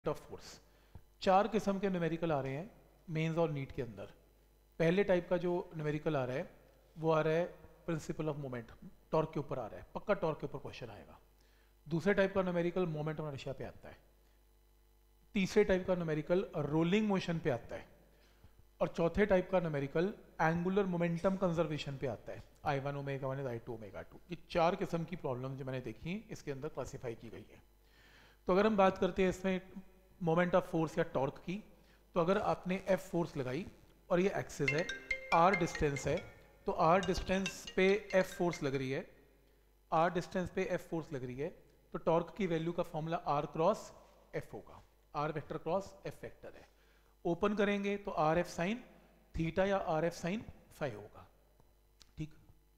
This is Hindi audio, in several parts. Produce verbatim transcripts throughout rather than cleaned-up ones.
Of force. चार किस्म के न्यूमेरिकल आ रहे हैं मेंस और नीट के अंदर। पहले टाइप का जो न्यूमेरिकल आ रहा है वो आ रहा है प्रिंसिपल ऑफ मोमेंट, टॉर्क के ऊपर आ रहा है, पक्का टॉर्क के ऊपर क्वेश्चन आएगा। दूसरे टाइप का न्यूमेरिकल मोमेंट ऑफ इनर्शिया पे आता है। तीसरे टाइप का न्यूमेरिकल रोलिंग मोशन पे आता है। और चौथे टाइप का न्यूमेरिकल एंगुलर मोमेंटम कंजर्वेशन पे आता है, I one omega one I two omega two. ये चार किस्म की प्रॉब्लम जो मैंने देखी इसके अंदर क्लासीफाई की गई है। तो अगर हम बात करते हैं इसमें मोमेंट ऑफ फोर्स या टॉर्क की, तो अगर आपने एफ फोर्स लगाई और ये एक्सिस है, आर डिस्टेंस है, तो आर डिस्टेंस पे एफ फोर्स लग रही है, आर डिस्टेंस पे एफ फोर्स लग रही है, तो टॉर्क की वैल्यू का फॉर्मूला आर क्रॉस एफ होगा। R vector cross F vector है। ओपन करेंगे तो आर एफ साइन थीटा या आर एफ साइन फाइव होगा। ठीक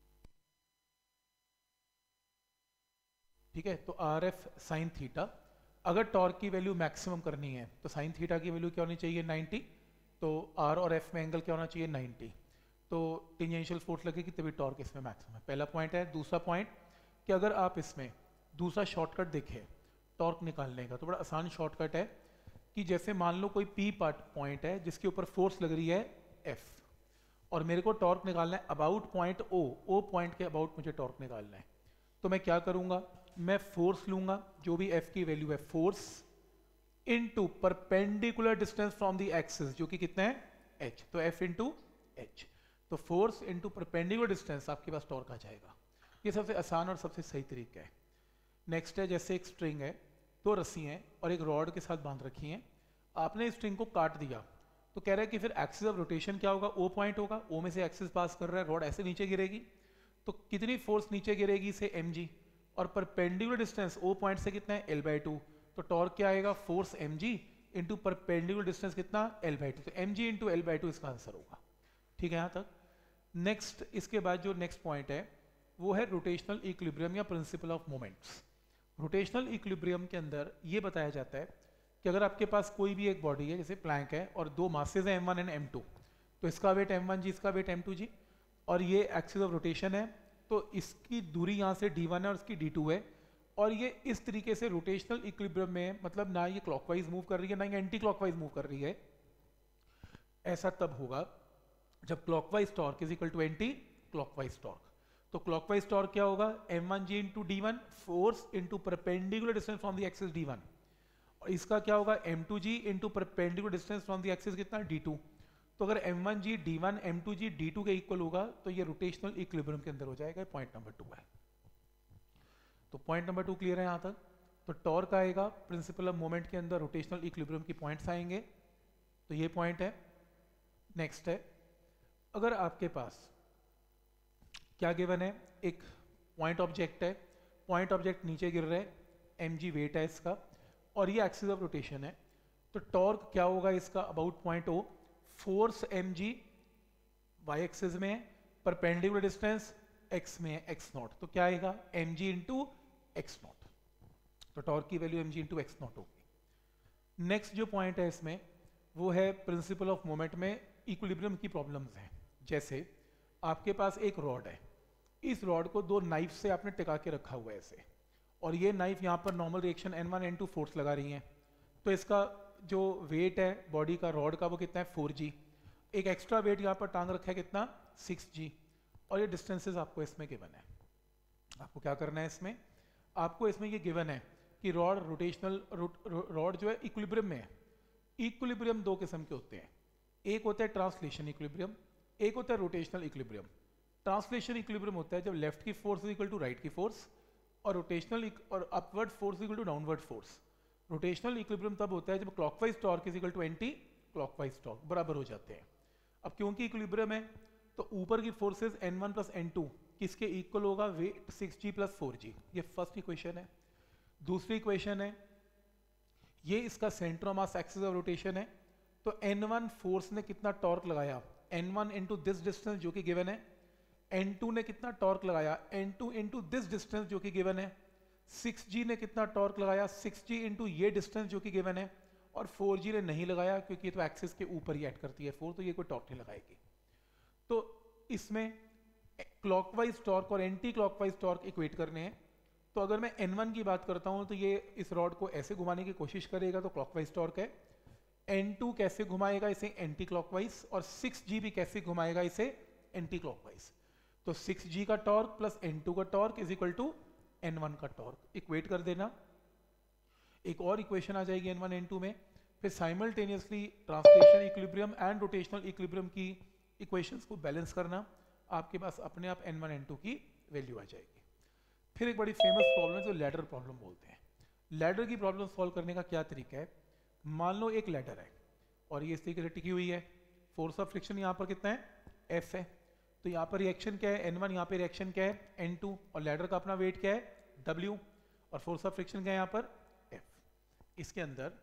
ठीक है, तो आर एफ साइन थीटा। अगर टॉर्क की वैल्यू मैक्सिमम करनी है तो साइन थीटा की वैल्यू क्या होनी चाहिए, नाइन्टी। तो आर और एफ में एंगल क्या होना चाहिए, नाइन्टी। तो टेंजेंशियल फोर्स लगेगी तभी टॉर्क इसमें मैक्सिमम है। पहला पॉइंट है। दूसरा पॉइंट कि अगर आप इसमें दूसरा शॉर्टकट देखें टॉर्क निकालने का, तो बड़ा आसान शॉर्टकट है कि जैसे मान लो कोई पी पार्ट पॉइंट है जिसके ऊपर फोर्स लग रही है एफ, और मेरे को टॉर्क निकालना है about point O, O point के अबाउट मुझे टॉर्क निकालना है। तो मैं क्या करूंगा, मैं फोर्स लूंगा, जो भी एफ की वैल्यू है, force into perpendicular distance from the axis, जो कि कितना है, एच। तो एफ इंटू एच, तो फोर्स इंटू परपेंडिकुलर डिस्टेंस, आपके पास टॉर्क आ जाएगा। ये सबसे आसान और सबसे सही तरीका है। नेक्स्ट है, जैसे एक स्ट्रिंग है, दो रस्सी हैं और एक रॉड के साथ बांध रखी हैं। आपने स्ट्रिंग को काट दिया तो कह रहा है कि फिर एक्सिस ऑफ रोटेशन क्या होगा, ओ पॉइंट होगा। ओ में से एक्सिस पास कर रहा है, रॉड ऐसे नीचे गिरेगी, तो कितनी फोर्स नीचे गिरेगी, से एम जी, और परपेंडिकुलर डिस्टेंस ओ पॉइंट से कितना है, एल बाई टू। तो टॉर्क क्या आएगा, force M G into perpendicular distance कितना, एल बाई टू। तो M G into L by two इसका आंसर होगा। ठीक है यहाँ तक। नेक्स्ट, इसके बाद जो नेक्स्ट पॉइंट है वो है रोटेशनल इक्विलिब्रियम या principle of moments. Rotational equilibrium के अंदर ये बताया जाता है कि अगर आपके पास कोई भी एक बॉडी है, जैसे प्लैंक है, और दो मासेज है M one and M two, तो इसका वेट एम वन जी, इसका वेट एम टू जी, और ये एक्सिस ऑफ रोटेशन है, तो इसकी दूरी यहाँ से डी वन है और इसकी डी टू है, और ये इस तरीके से रोटेशनल इक्विलिब्रियम में है, मतलब ना ये क्लॉकवाइज मूव कर रही है ना ये एंटी क्लॉकवाइज मूव कर रही है। ऐसा तब होगा जब clockwise torque is equal to anti clockwise torque. तो क्लॉकवाइज टॉर्क क्या होगा, M one G into D one, force into perpendicular distance from the axis D one, और इसका क्या होगा, M two G into perpendicular distance from the axis कितना, डी टू। तो अगर M one G D one M two G D two के इक्वल होगा तो ये रोटेशनल इक्विलिब्रियम के अंदर हो जाएगा। पॉइंट नंबर टू है। तो पॉइंट नंबर टू क्लियर है यहाँ तक। तो टॉर्क आएगा प्रिंसिपल ऑफ मोमेंट के अंदर, रोटेशनल इक्विलिब्रियम की पॉइंट्स आएंगे। तो ये पॉइंट है। नेक्स्ट है, अगर आपके पास क्या गिवन है, एक पॉइंट ऑब्जेक्ट है, पॉइंट ऑब्जेक्ट नीचे गिर रहा है, एम जी वेट है इसका, और ये एक्सिस ऑफ रोटेशन है, तो टॉर्क क्या होगा इसका, about point O, force M G Y axis में है, परपेंडिकुलर डिस्टेंस एक्स में है, एक्स नॉट। तो क्या आएगा, M G into X nought. तो टॉर्क की value M G into X nought होगी। नेक्स्ट जो पॉइंट है इसमें वो है प्रिंसिपल ऑफ मोमेंट में इक्विलिब्रियम की प्रॉब्लम्स हैं। जैसे आपके पास एक रॉड है, इस रॉड को दो नाइफ से आपने टिका के रखा हुआ है ऐसे, और ये नाइफ यहाँ पर normal reaction N one N two force लगा रही हैं, तो इसका जो वेट है बॉडी का, रॉड का, वो कितना है, फोर जी। एक एक्स्ट्रा वेट यहाँ पर टांग रखा है कितना, सिक्स जी, और ये डिस्टेंसेस आपको इसमें गिवन है। आपको क्या करना है इसमें, आपको इसमें ये गिवन है कि रॉड रोटेशनल, रॉड जो है इक्विलिब्रियम में है। इक्विलिब्रियम दो किस्म के होते हैं, एक होता है ट्रांसलेशन इक्विलिब्रियम, एक होता है रोटेशनल इक्विलिब्रियम। ट्रांसलेशन इक्विलिब्रियम होता है जब लेफ्ट की force is equal to right की फोर्स, और रोटेशनल और upward force equal to downward force. Rotational equilibrium तब होता है जब clockwise torque is equal to anti clockwise torque, बराबर हो जाते हैं। अब क्योंकि इक्विलिब्रियम है तो ऊपर की forces N one plus N two किसके इक्वल होगा, weight six G plus four G. ये फर्स्ट इक्वेशन है। दूसरी इक्वेशन है, ये इसका centre of mass axis of rotation है, तो एन वन फोर्स ने कितना टॉर्क लगाया, N one into this distance जो कि गिवन है, एन टू ने कितना टॉर्क लगाया, N two into this distance जो कि गिवन है, सिक्स जी ने कितना टॉर्क लगाया, सिक्स जी इंटू ये डिस्टेंस जो कि गिवन है, और फोर जी ने नहीं लगाया क्योंकि ये तो एक्सिस के ऊपर ही ऐड करती है फोर, तो ये कोई टॉर्क नहीं लगाएगी। तो इसमें क्लॉकवाइज टॉर्क और एंटी क्लॉकवाइज टॉर्क इक्वेट करने हैं, तो अगर मैं एन वन की बात करता हूँ तो ये इस रॉड को ऐसे घुमाने की कोशिश करेगा तो क्लॉकवाइज टॉर्क है, एन टू कैसे घुमाएगा इसे एंटी क्लॉकवाइज, और सिक्स जी भी कैसे घुमाएगा इसे एंटी क्लॉकवाइज। तो सिक्स जी का टॉर्क प्लस एन टू का torque is equal to N one का टॉर्क, इक्वेट कर देना। एक और इक्वेशन आ जाएगी एन वन एन टू में, फिर simultaneously translation equilibrium and rotational equilibrium की इक्वेशंस को बैलेंस करना, आपके पास अपने आप एन वन एन टू की वैल्यू आ जाएगी। फिर एक बड़ी फेमस प्रॉब्लम है जो लैडर प्रॉब्लम बोलते हैं। लैडर की प्रॉब्लम सॉल्व करने का क्या तरीका है, मान लो एक लैडर है और ये इस तरीके से टिकी हुई है, फोर्स ऑफ फ्रिक्शन यहाँ पर कितना है, एफ है, तो यहाँ पर रिएक्शन क्या है एन वन, यहाँ पे रिएक्शन क्या है एन टू, और लैडर का अपना वेट क्या है डब्ल्यू, और फोर्स ऑफ फ्रिक्शन क्या है यहाँ पर एफ। इसके अंदर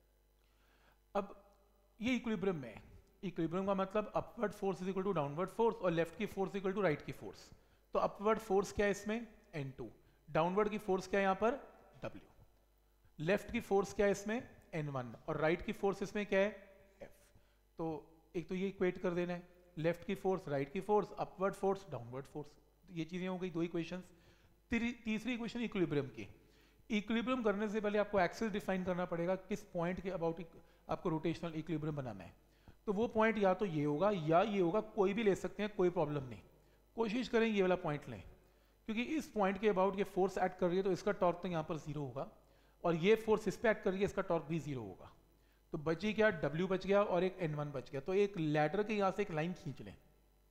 अब ये इक्विलिब्रियम में है, इक्विलिब्रियम का मतलब upward force is equal to downward force और लेफ्ट की फोर्स इक्वल टू राइट की फोर्स। तो अपवर्ड फोर्स क्या है इसमें एन टू, डाउनवर्ड की फोर्स क्या है यहाँ पर W, लेफ्ट की फोर्स क्या है इसमें एन वन, और राइट की फोर्स इसमें क्या है F। तो एक तो ये इक्वेट कर देना है, लेफ्ट की फोर्स राइट की force, upward force downward force, ये चीजें हो गई दो इक्वेशंस। तीसरी इक्वेशन इक्विलिब्रियम की, इक्विलिब्रियम करने से पहले आपको एक्सिस डिफाइन करना पड़ेगा, किस पॉइंट के अबाउट आपको रोटेशनल इक्विलिब्रियम बनाना है। तो वो पॉइंट या तो ये होगा या ये होगा, कोई भी ले सकते हैं, कोई प्रॉब्लम नहीं, कोशिश करें ये वाला पॉइंट लें, क्योंकि इस पॉइंट के अबाउट ये फोर्स ऐड कर रही है तो इसका टॉर्क तो यहाँ पर जीरो होगा, और ये फोर्स इस पे ऐड कर रही है इसका टॉर्क भी जीरो होगा। तो बची क्या, W बच गया और एक एन वन बच गया। तो एक लैडर के यहाँ से एक लाइन खींच लें,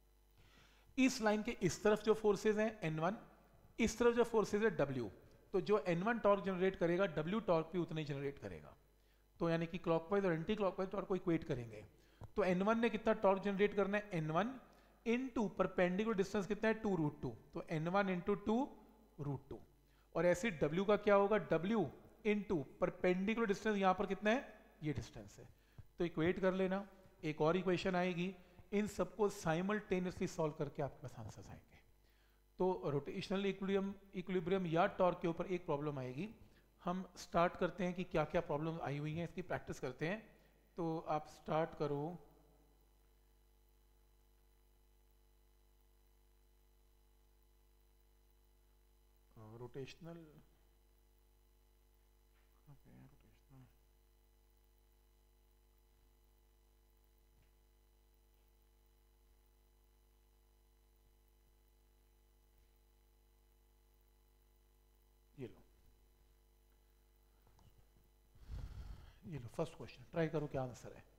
इस लाइन के इस तरफ जो फोर्सेज हैं एन वन, इस तरफ जो फोर्सेज है W, तो जो एन वन टॉर्क जनरेट करेगा W टॉर्क भी उतना ही जनरेट करेगा। तो यानी कि क्लॉकवाइज और एंटी क्लॉकवाइज टॉर्क को इक्वेट करेंगे। तो एन वन ने कितना टॉर्क जनरेट करना है N one into perpendicular distance कितना है टू रूट टू, तो N one into two root two, और ऐसे W का क्या होगा W इनटू परपेंडिकुलर डिस्टेंस यहाँ पर कितना है ये डिस्टेंस है। तो इक्वेट कर लेना, एक और इक्वेशन आएगी, इन सबको साइमल्टेनियसली सॉल्व करके आपके पास आंसर्स आएंगे। तो रोटेशनल इक्विलिब्रियम इक्विलिब्रियम या टॉर्क के ऊपर एक प्रॉब्लम आएगी। हम स्टार्ट करते हैं कि क्या क्या प्रॉब्लम आई हुई हैं, इसकी प्रैक्टिस करते हैं। तो आप स्टार्ट करो, रोटेशनल रोटेशनल ये लो ये लो फर्स्ट क्वेश्चन, ट्राई करो क्या आंसर है।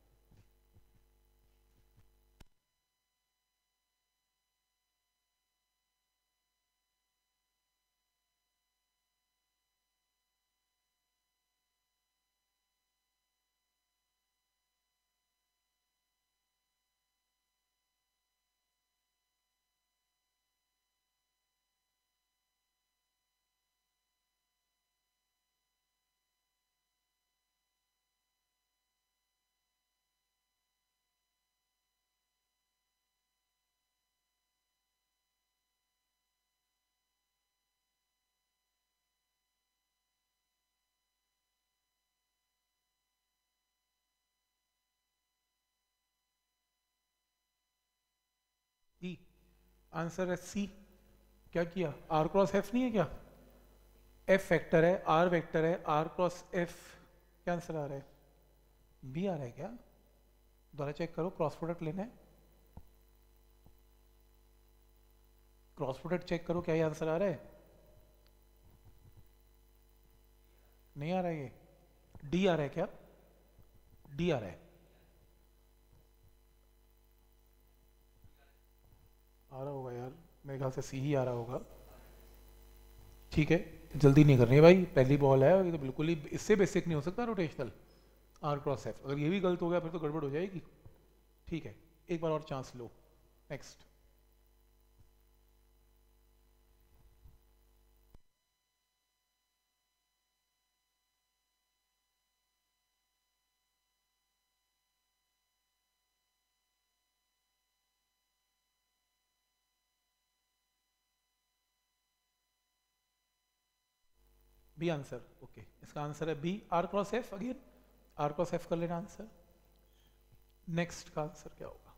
ई आंसर है सी। क्या किया, आर क्रॉस एफ नहीं है क्या, एफ वेक्टर है आर वेक्टर है, आर क्रॉस एफ, क्या आंसर आ रहा है बी आ रहा है क्या, दोबारा चेक करो, क्रॉस प्रोडक्ट लेना है, क्रॉस प्रोडक्ट चेक करो क्या ये आंसर आ रहा है, नहीं आ रहा है, ये डी आ रहा है क्या, डी आ रहा है, आ रहा होगा यार, मेरे ख्याल से सी ही आ रहा होगा। ठीक है, जल्दी नहीं करनी भाई, पहली बॉल है, ये तो बिल्कुल ही इससे बेसिक नहीं हो सकता रोटेशनल, आर क्रॉस एफ, अगर ये भी गलत हो गया फिर तो गड़बड़ हो जाएगी। ठीक है, एक बार और चांस लो, नेक्स्ट। बी आंसर, ओके, इसका आंसर है B, R cross F, again R cross F कर लेना आंसर। नेक्स्ट का आंसर क्या होगा,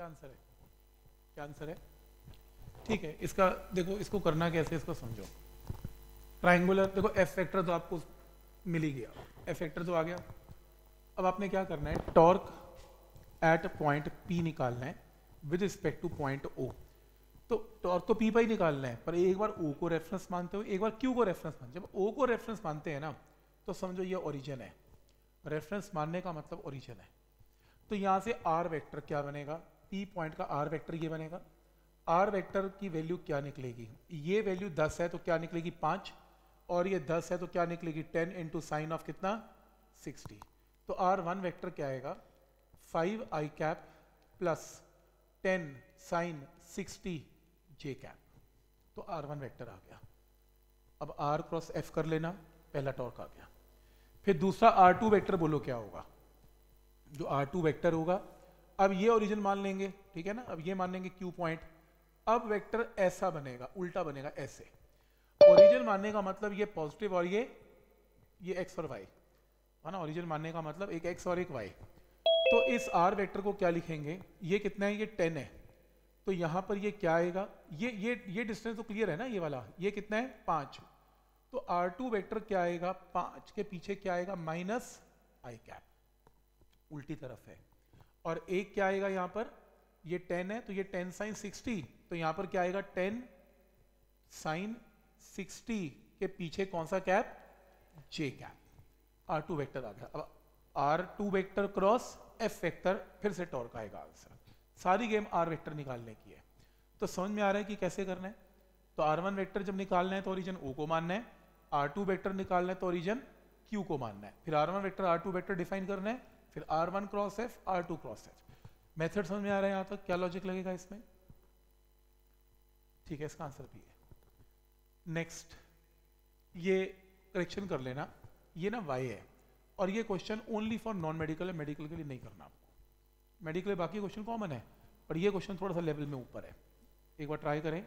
क्या आंसर है? क्या आंसर है? ठीक है, इसका देखो, इसको करना कैसे, इसको समझो। ट्राइंगुलर देखो, एफ वेक्टर तो आपको मिल ही गया, एफ वेक्टर तो आ गया। अब आपने क्या करना है, टॉर्क एट पॉइंट पी निकालना है with respect to point O. तो टॉर्क तो पी पर ही निकालना है, पर एक बार ओ को रेफरेंस मानते हो, एक बार क्यू को रेफरेंस मानते हो। जब ओ को रेफरेंस मानते हैं ना, तो समझो ये ओरिजिन है। रेफरेंस मानने का मतलब ओरिजिन है। तो यहाँ से आर वेक्टर क्या बनेगा, पी पॉइंट का आर वेक्टर ये बनेगा। आर वेक्टर की वैल्यू क्या निकलेगी, ये वैल्यू दस है तो क्या निकलेगी पाँच, और ये दस है तो क्या निकलेगी टेन इंटू साइन ऑफ कितना सिक्सटी। तो आर वन वेक्टर क्या आएगा, five I cap plus ten sine sixty J cap. तो आर वन वेक्टर आ गया। अब आर क्रॉस एफ कर लेना, पहला टॉर्क आ गया। फिर दूसरा आर टू वेक्टर बोलो क्या होगा, जो आर टू वेक्टर होगा, अब ये ओरिजिन मान लेंगे, ठीक है ना, अब ये मान लेंगे क्यू पॉइंट। अब वेक्टर ऐसा बनेगा, उल्टा बनेगा ऐसे। ओरिजिन मानने का मतलब ये पॉजिटिव और ये ये एक्स और वाई है ना, ओरिजिन मानने का मतलब एक एक्स और एक वाई। तो इस आर वेक्टर को क्या लिखेंगे, ये कितना है, ये टेन है, तो यहां पर ये क्या आएगा, ये ये ये डिस्टेंस तो क्लियर है ना, ये वाला, ये कितना है पांच। तो आर टू वेक्टर क्या आएगा, पांच के पीछे क्या आएगा माइनस आई कैप, उल्टी तरफ है। और एक क्या आएगा यहां पर, ये टेन है तो ये टेन साइन सिक्सटी, तो यहां पर क्या आएगा टेन साइन सिक्सटी के पीछे कौन सा cap, J cap. R two vector आ गया। अब R two vector cross F vector, फिर से टॉर्क आएगा आंसर। सारी गेम आर वेक्टर निकालने की है। तो समझ में आ रहा है कि कैसे करना है। तो आर वन वेक्टर जब निकालना है तो ओरिजिन ओ को मानना है, आर टू वेक्टर निकालना है तो ओरिजिन क्यू को मानना है, फिर R one vector R two vector define करना है, फिर R one cross F, R two cross F. Method समझ में आ रहा है यहां तक, क्या लॉजिक लगेगा इसमें? ठीक है, इसका आंसर भी है। नेक्स्ट, ये करेक्शन कर लेना, ये ना वाई है, और ये question only for non medical है, मेडिकल के लिए नहीं करना आपको। मेडिकल में बाकी क्वेश्चन कॉमन है, पर ये क्वेश्चन थोड़ा सा लेवल में ऊपर है। एक बार ट्राई करें।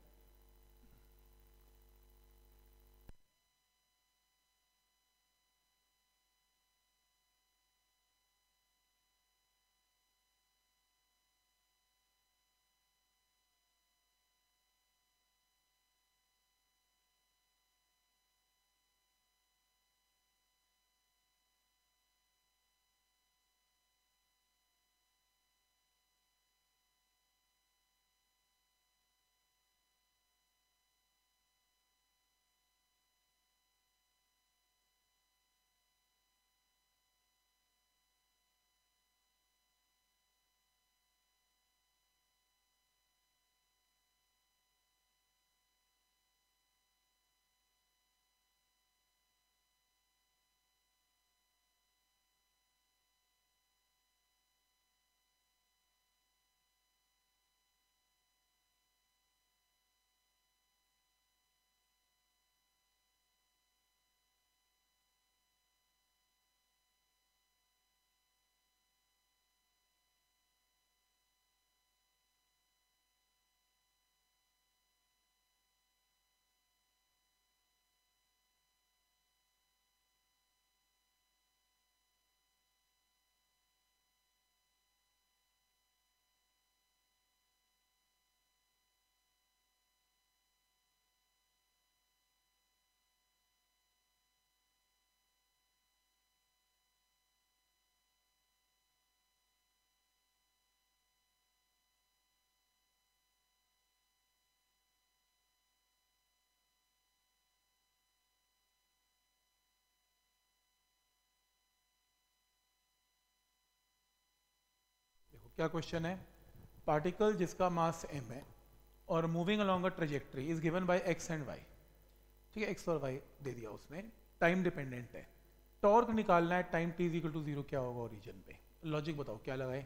क्या क्वेश्चन है, पार्टिकल जिसका मास m है और moving along a trajectory is given by x and y। ठीक है, x और y दे दिया उसने, टाइम डिपेंडेंट है। टॉर्क निकालना है time t is equal to zero, क्या होगा ओरिजिन पे। लॉजिक बताओ क्या लगाए।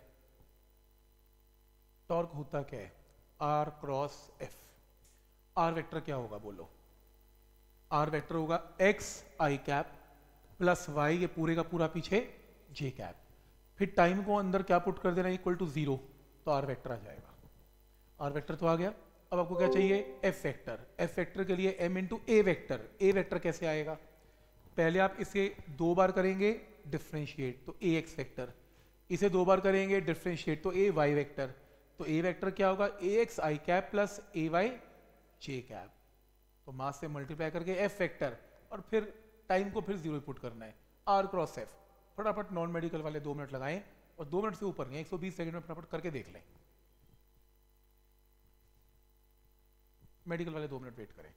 टॉर्क होता क्या है, r cross f। r vector क्या होगा बोलो, r वेक्टर होगा x i cap plus y, ये पूरे का पूरा पीछे j कैप। फिर टाइम को अंदर क्या पुट कर देना, इक्वल टू जीरो, तो आर वेक्टर आ जाएगा। आर वेक्टर तो आ गया। अब आपको क्या चाहिए, एफ वेक्टर। एफ वेक्टर के लिए M into A vector. A vector कैसे आएगा, पहले आप इसे दो बार करेंगे डिफ्रेंशिएट तो ए एक्स वेक्टर, इसे दो बार करेंगे डिफ्रेंशिएट तो ए वाई वेक्टर, तो ए वेक्टर क्या होगा, A X I cap plus A Y J cap, तो मास से मल्टीप्लाई करके एफ वेक्टर और फिर टाइम को फिर जीरो पुट करना है, आर क्रॉस एफ। फटाफट नॉन मेडिकल वाले दो मिनट लगाएं और दो मिनट से ऊपर नहीं, एक सौ बीस सेकंड में फटाफट करके देख लें। मेडिकल वाले दो मिनट वेट करें।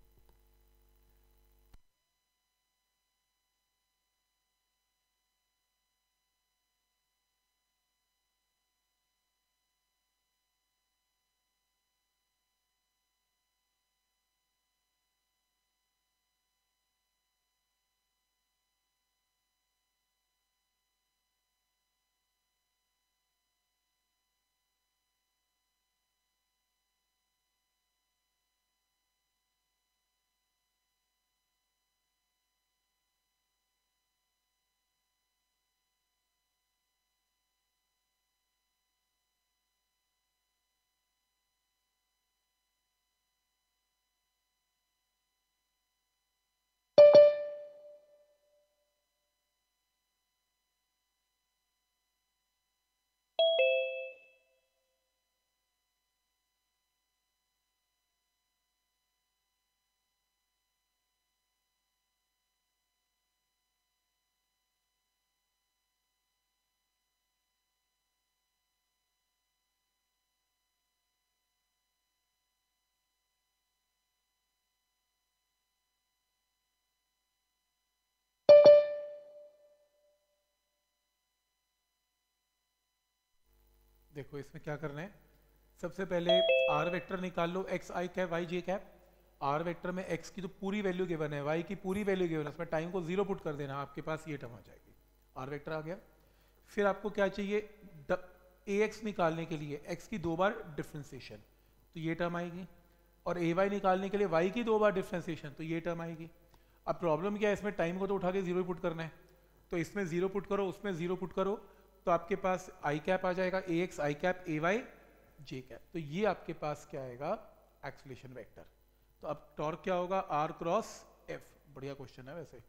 देखो इसमें क्या करना है, सबसे पहले आर वेक्टर निकाल लो, X I cap Y J cap. R vector में एक्स की तो पूरी वैल्यू गिवन है, वाई की पूरी वैल्यू गिवन है, उसमें टाइम को जीरो पुट कर देना, आपके पास ये टर्म आ जाएगी, आर वेक्टर आ गया। फिर आपको क्या चाहिए, ए एक्स निकालने के लिए एक्स की दो बार डिफ्रेंसिएशन, तो ये टर्म आएगी, और ए वाई निकालने के लिए वाई की दो बार डिफ्रेंसिएशन, तो ये टर्म आएगी। अब प्रॉब्लम क्या है, इसमें टाइम को तो उठा के जीरो पुट करना है, तो इसमें जीरो पुट करो, उसमें जीरो पुट करो, तो आपके पास आई कैप आ जाएगा, A X I cap A Y J cap, तो ये आपके पास क्या आएगा, एक्सेलरेशन वेक्टर। तो अब टॉर्क क्या होगा, आर क्रॉस एफ। बढ़िया क्वेश्चन है वैसे,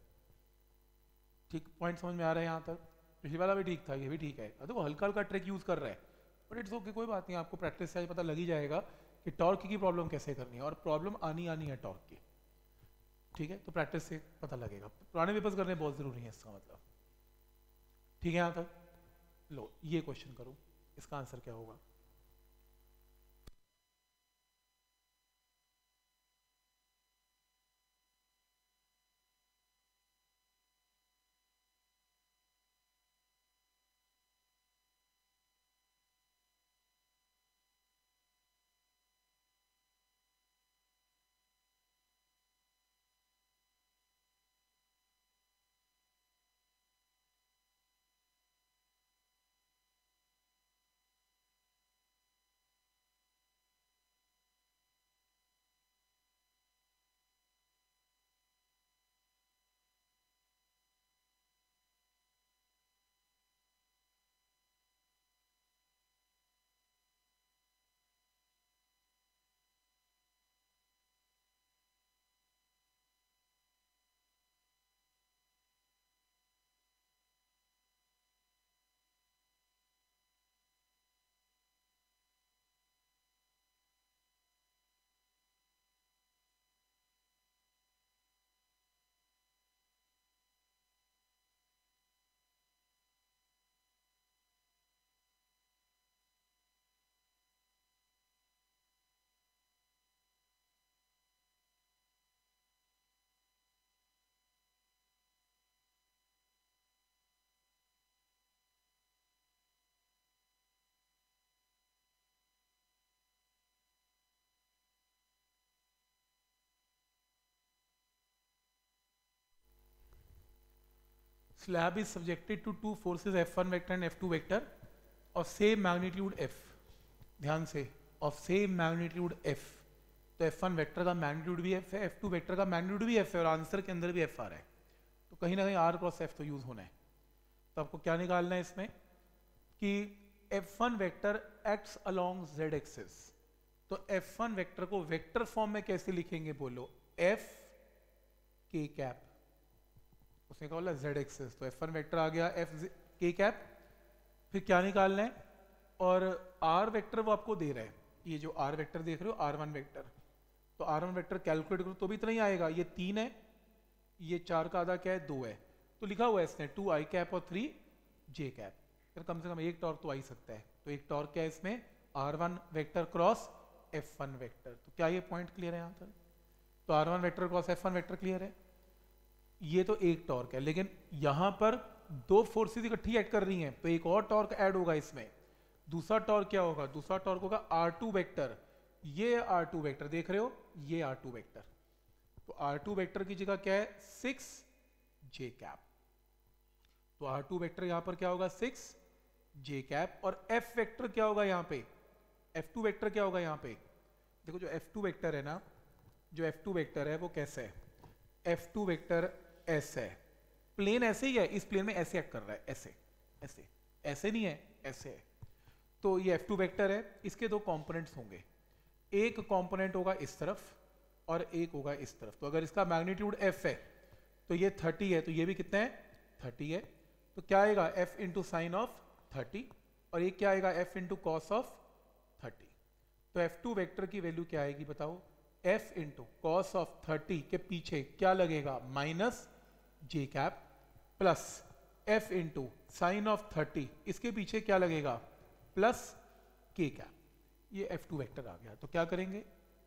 ठीक पॉइंट समझ में आ रहा है यहाँ तक। पिछले वाला भी ठीक था, ये भी ठीक है। देखो हल्का हल्का ट्रिक यूज कर रहा है, बट इट्स ओके, कोई बात नहीं, आपको प्रैक्टिस से पता लग ही जाएगा कि टॉर्क की प्रॉब्लम कैसे करनी है, और प्रॉब्लम आनी आनी है टॉर्क की, ठीक है। तो प्रैक्टिस से पता लगेगा, पुराने पेपर्स करने बहुत जरूरी है इसका मतलब, ठीक है। यहाँ तक लो, ये क्वेश्चन करो, इसका आंसर क्या होगा। Slab is subjected to two forces F one vector and F two vector of same magnitude F, ध्यान से of same magnitude F, तो F one वेक्टर का मैग्नीट्यूड भी F है, F two वेक्टर का मैग्नीट्यूड भी F है, और आंसर के अंदर भी F आ रहा है, तो कहीं ना कहीं R क्रॉस F तो यूज होना है। तो आपको क्या निकालना है इसमें कि F one vector acts along Z axis, तो F one वेक्टर को वेक्टर फॉर्म में कैसे लिखेंगे बोलो, F K कैप, उसने कहा Z एक्सिस, तो F one वेक्टर आ गया F K कैप। फिर क्या निकालना है, और आर वेक्टर वो आपको दे रहा है, ये जो आर वेक्टर देख रहे हो आर वन वेक्टर, तो आर वन वेक्टर कैलकुलेट करो तो भी इतना ही आएगा, ये तीन है, ये चार का आधा क्या है दो है, तो लिखा हुआ है इसने टू आई कैप और थ्री जे कैप, फिर कम से कम एक टॉर्क तो आ ही सकता है, तो एक टॉर्क क्या है इसमें R one vector cross F one vector. तो क्या ये पॉइंट क्लियर है यहाँ तक? तो R one vector cross F one vector clear है, ये तो एक टॉर्क है, लेकिन यहां पर दो फोर्सेस इकट्ठी ऐड कर रही हैं, तो एक और टॉर्क ऐड होगा इसमें। दूसरा टॉर्क क्या होगा? दूसरा टॉर्क होगा आर टू वेक्टर, ये आर टू वेक्टर देख रहे हो, ये आर टू वेक्टर, तो आर टू वेक्टर की जगह क्या है सिक्स जे कैप, तो आर टू वेक्टर यहां पर क्या होगा सिक्स जे कैप, और एफ वेक्टर क्या होगा यहां पे, एफ टू वेक्टर क्या होगा यहां पे, देखो जो एफ टू वेक्टर है ना, जो एफ टू वेक्टर है वो कैसे है, एफ टू वेक्टर ऐसे है, प्लेन ऐसे ही है, इस प्लेन में ऐसे एक्ट कर रहा है, ऐसे ऐसे ऐसे नहीं है, ऐसे है, तो ये एफ टू वेक्टर है, इसके दो कंपोनेंट्स होंगे, एक कंपोनेंट होगा इस तरफ और एक होगा इस तरफ, तो अगर इसका मैग्नीट्यूड एफ है तो ये थर्टी है, तो ये भी कितना है थर्टी है, तो क्या आएगा F into sine of thirty, और ये क्या आएगा F into cos of thirty, तो एफ टू वेक्टर की वैल्यू क्या आएगी बताओ, F into cos of thirty के पीछे क्या लगेगा minus J cap, plus F into sine of thirty, इसके पीछे क्या लगेगा प्लस के कैप, ये एफ टू वेक्टर आ गया। तो क्या करेंगे,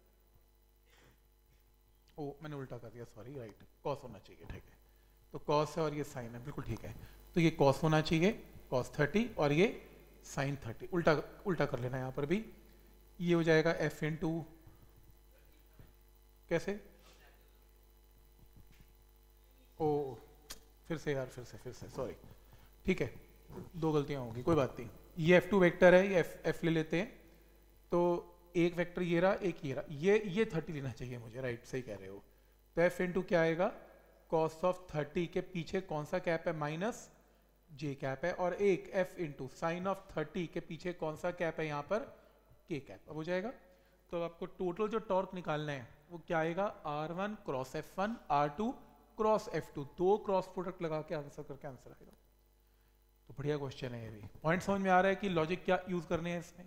ओ मैंने उल्टा कर दिया सॉरी, राइट कॉस होना चाहिए, ठीक है, तो कॉस है और ये साइन है, बिल्कुल ठीक है, तो ये कॉस होना चाहिए कॉस थर्टी और ये साइन थर्टी, उल्टा उल्टा कर लेना यहाँ पर भी, ये हो जाएगा एफ इंटू कैसे, ओ फिर से यार फिर से फिर से सॉरी, ठीक है दो गलतियां होंगी कोई बात नहीं, ये एफ टू वेक्टर है, ये एफ एफ ले लेते हैं, तो एक वेक्टर ये रहा एक ये रहा, ये ये थर्टी लेना चाहिए मुझे, राइट सही कह रहे हो, तो एफ इंटू क्या आएगा कॉस ऑफ थर्टी के पीछे कौन सा कैप है माइनस जे कैप है, और एक F into sine of thirty के पीछे कौन सा कैप है यहाँ पर के कैप, अब हो जाएगा। तो आपको टोटल जो टॉर्क निकालना है वो क्या आएगा R one cross F one R two cross F two, दो क्रॉस प्रोडक्ट लगा के आंसर करके आंसर आएगा। तो बढ़िया क्वेश्चन है ये भी, पॉइंट समझ में आ रहा है कि लॉजिक क्या यूज करने हैं इसमें,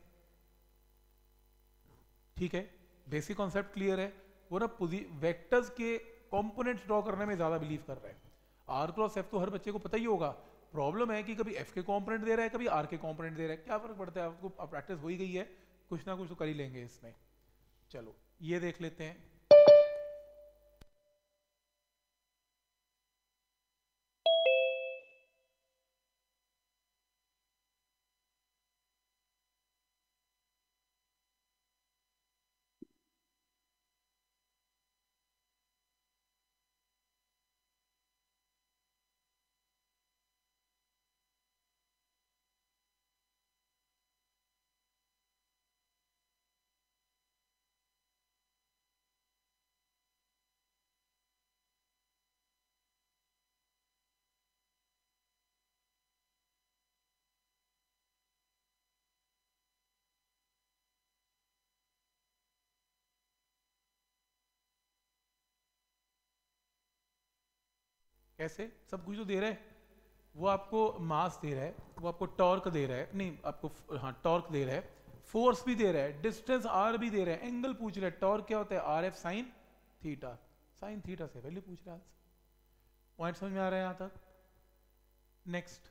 ठीक है बेसिक कॉन्सेप्ट क्लियर है, वो ना वेक्टर्स के कंपोनेंट्स ड्रॉ करने में ज्यादा बिलीव कर रहे हैं, आर क्रॉस एफ तो हर बच्चे को पता ही होगा, प्रॉब्लम है कि कभी एफ के कंपोनेंट दे रहा है कभी आर के कंपोनेंट दे रहा है, क्या फर्क पड़ता है, आपको प्रैक्टिस हो ही गई है, कुछ ना कुछ तो कर ही लेंगे इसमें। चलो ये देख लेते हैं, कैसे सब कुछ तो दे रहा है, वो आपको मास दे रहा है, वो आपको टॉर्क दे रहा है, नहीं आपको हाँ टॉर्क दे रहा है, फोर्स भी दे रहा है, डिस्टेंस आर भी दे रहा है, एंगल पूछ रहा है, टॉर्क क्या होता है R F sine theta, sine theta से वैल्यू पूछ रहा है, पॉइंट समझ में आ रहा है यहां तक, नेक्स्ट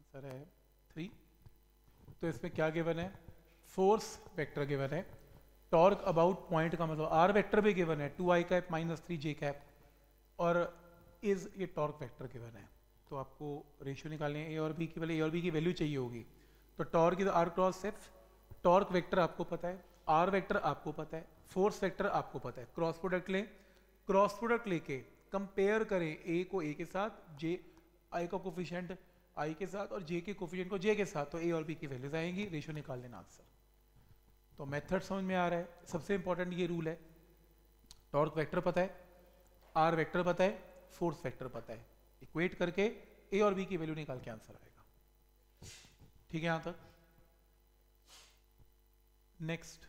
आंसर है थ्री। तो इसमें क्या गिवन है, फोर्स वेक्टर गिवन है, टॉर्क अबाउट पॉइंट का मतलब आर वेक्टर भी गिवन है, two I cap minus three J cap, और इज ये टॉर्क वेक्टर गिवन है। तो आपको रेशियो निकालने ए और बी की, पहले ए और बी की वैल्यू चाहिए होगी। तो torque is R cross F, torque vector आपको पता है, आर वेक्टर आपको पता है, फोर्स वेक्टर आपको पता है। क्रॉस प्रोडक्ट लें, क्रॉस प्रोडक्ट लेके कंपेयर करें ए को ए के साथ, जे आई का कोफिशिएंट आई के साथ और जे के कोफिशिएंट को जे के साथ, तो ए और बी की वैल्यूज आएंगी, रेशियो निकाल लेना आंसर। तो मेथड समझ में आ रहा है। सबसे इंपॉर्टेंट ये रूल है, टॉर्क वेक्टर पता है, आर वेक्टर पता है, फोर्स वेक्टर पता है, इक्वेट करके ए और बी की वैल्यू निकाल के आंसर आएगा। ठीक है यहां तक। नेक्स्ट,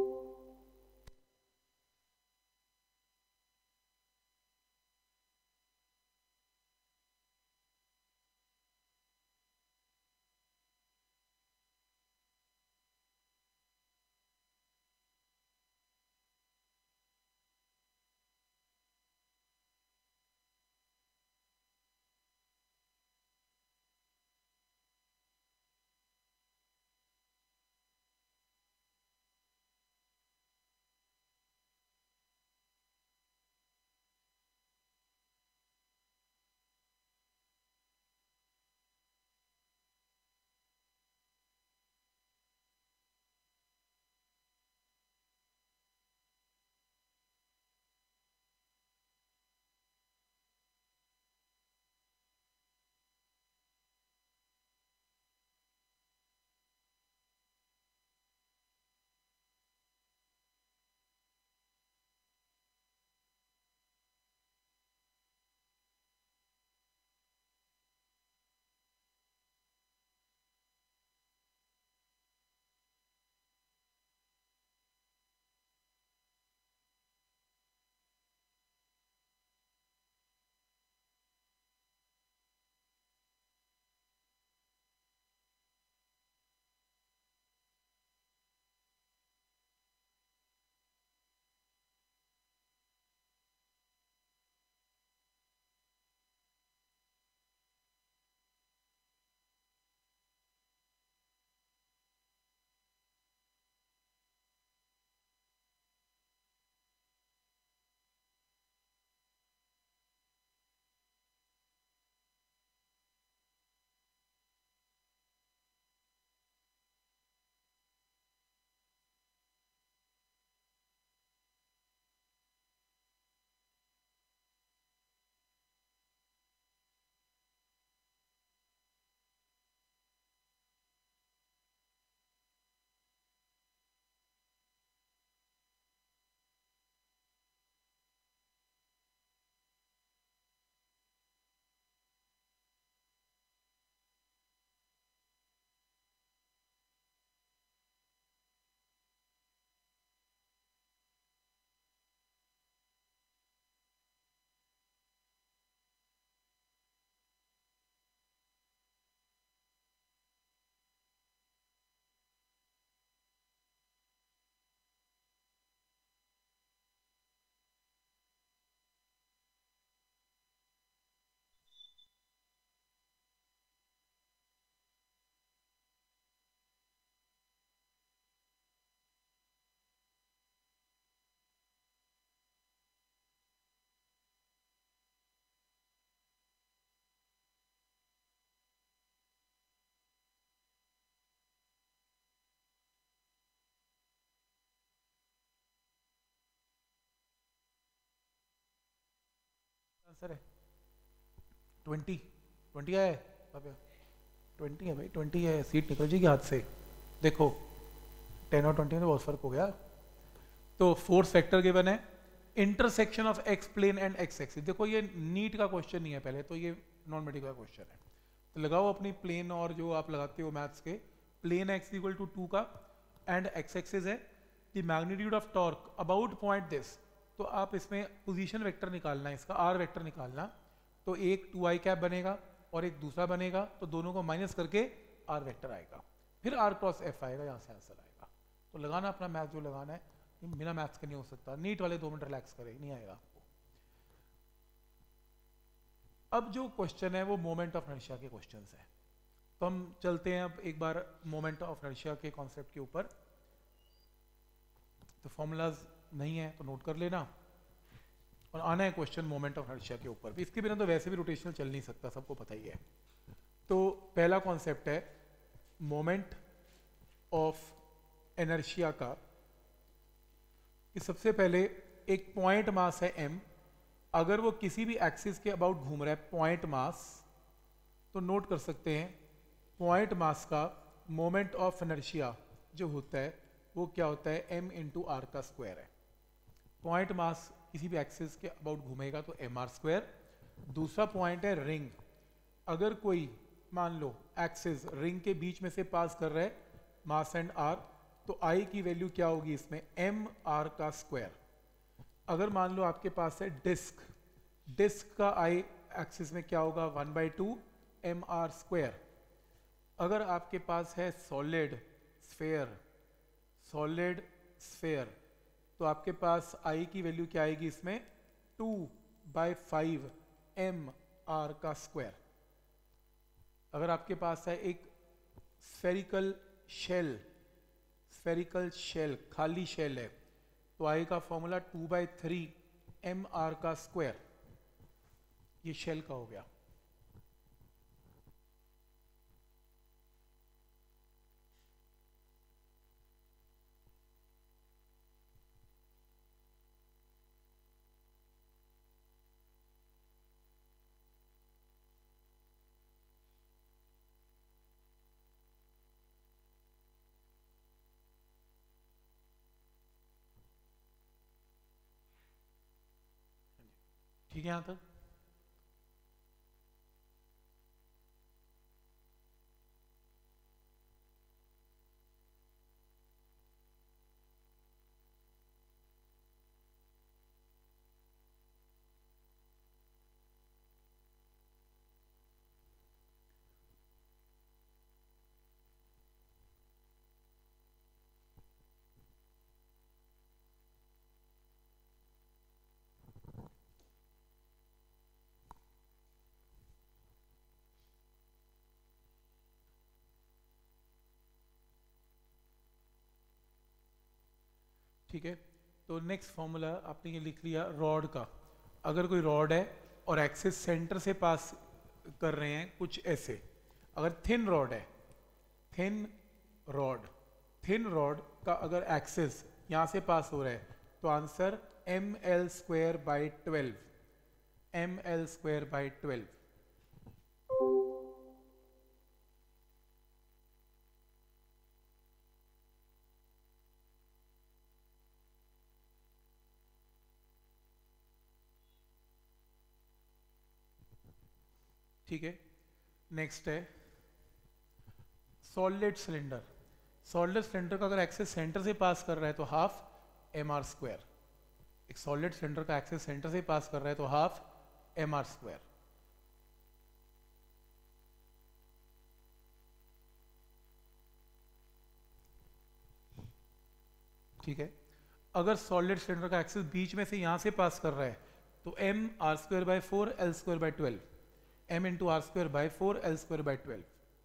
आंसर है ट्वेंटी। ट्वेंटी आया है, ट्वेंटी है भाई, ट्वेंटी है, सीट निकल जाएगी हाथ से। देखो टेन और ट्वेंटी में तो बहुत फर्क हो गया। तो फोर्स वेक्टर गिवन है, intersection of X plane and X axis. देखो ये नीट का क्वेश्चन नहीं है, पहले तो ये नॉन मेडिकल का क्वेश्चन है। तो लगाओ अपनी प्लेन, और जो आप लगाते हो मैथ्स के, plane X equal to two का एंड एक्स एक्सिस है the magnitude of torque about point this. तो आप इसमें पोजीशन वेक्टर निकालना है, इसका आर वेक्टर निकालना। तो एक टू आई कैप बनेगा और एक दूसरा बनेगा, तो दोनों को माइनस करके आर वेक्टर आएगा, फिर आर क्रॉस एफ आएगा, यहाँ से आंसर आएगा। तो लगाना अपना मैथ जो लगाना है, बिना मैथ्स के नहीं हो सकता। नीट वाले दो मिनट रिलैक्स करें, नहीं आएगा आपको। अब जो क्वेश्चन है वो मोमेंट ऑफ इनर्शिया के क्वेश्चन है। तो हम चलते हैं अब एक बार मोमेंट ऑफ इनर्शिया के कॉन्सेप्ट के ऊपर। तो फॉर्मूलाज नहीं है तो नोट कर लेना, और आना है क्वेश्चन मोमेंट ऑफ इनर्शिया के ऊपर। इसके बिना तो वैसे भी रोटेशनल चल नहीं सकता, सबको पता ही है। तो पहला कॉन्सेप्ट है मोमेंट ऑफ इनर्शिया का, कि सबसे पहले एक पॉइंट मास है m, अगर वो किसी भी एक्सिस के अबाउट घूम रहा है पॉइंट मास, तो नोट कर सकते हैं पॉइंट मास का मोमेंट ऑफ इनर्शिया जो होता है वो क्या होता है, m इंटू आर का स्क्वायर है। पॉइंट मास किसी भी एक्सिस के अबाउट घूमेगा तो एम आर स्क्वायर। दूसरा पॉइंट है रिंग, अगर कोई मान लो एक्सिस रिंग के बीच में से पास कर रहा है मास एंड आर, तो आई की वैल्यू क्या होगी इसमें, एम आर का स्क्वायर। अगर मान लो आपके पास है डिस्क, डिस्क का आई एक्सिस में क्या होगा, one by two M R square. अगर आपके पास है सॉलिड स्फेयर, सॉलिड स्फेयर, तो आपके पास आई की वैल्यू क्या आएगी इसमें, two by five M R का स्क्वायर। अगर आपके पास है एक स्फेरिकल शेल, स्फेरिकल शेल खाली शेल है, तो आई का formula two by three M R का स्क्वायर, ये शेल का हो गया। ठीक है यहां तक। ठीक है, तो नेक्स्ट फॉर्मूला आपने ये लिख लिया रॉड का। अगर कोई रॉड है और एक्सिस सेंटर से पास कर रहे हैं कुछ ऐसे, अगर थिन रॉड है, थिन रॉड, थिन रॉड का अगर एक्सिस यहां से पास हो रहा है, तो answer M L square by twelve, M L square by twelve. ठीक है, नेक्स्ट है सॉलिड सिलेंडर। सॉलिड सिलेंडर का अगर एक्सिस सेंटर से पास कर रहा है तो हाफ एम आर स्क्वायर। एक सॉलिड सिलेंडर का एक्सिस सेंटर से पास कर रहा है तो हाफ एम आर स्क्वायर। ठीक है, अगर सॉलिड सिलेंडर का एक्सिस बीच में से यहां से पास कर रहा है तो M R square by four L square by twelve, M into R square by four L square by twelve.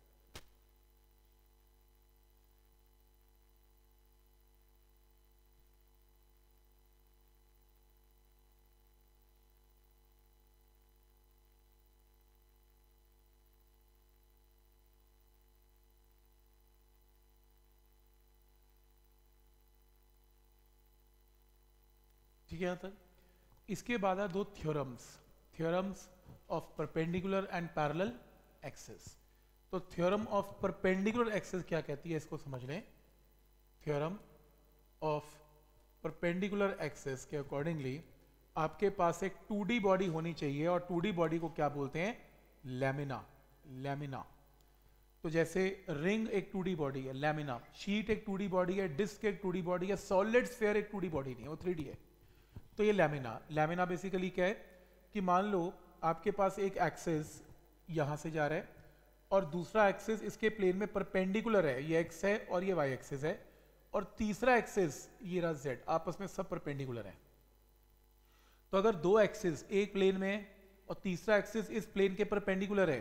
ठीक है यहां तक। इसके बाद है दो theorems, theorems of perpendicular and parallel axis. तो थ्योरम ऑफ परपेंडिकुलर एक्सिस क्या कहती है, इसको समझ लें। थ्योरम ऑफ परपेंडिकुलर एक्सिस के अकॉर्डिंगली आपके पास एक टू डी बॉडी होनी चाहिए, और टू डी बॉडी को क्या बोलते हैं, लैमिना, लैमिना। तो जैसे रिंग एक टू डी बॉडी है, लैमिना, शीट एक टू डी बॉडी है, डिस्क एक टू डी बॉडी है, सॉलिड स्फीयर एक टू डी बॉडी नहीं है, वो थ्री डी है। तो ये लैमिना, लैमिना बेसिकली क्या है कि मान लो आपके पास एक एक्सिस यहां से जा रहा है और दूसरा एक्सिस इसके प्लेन में परपेंडिकुलर है, ये एक्स है और ये वाई एक्सिस है, और तीसरा एक्सिस ये रहा जेड, आपस में सब परपेंडिकुलर है। तो अगर दो एक्सिस एक प्लेन में और तीसरा एक्सिस इस प्लेन के परपेंडिकुलर है,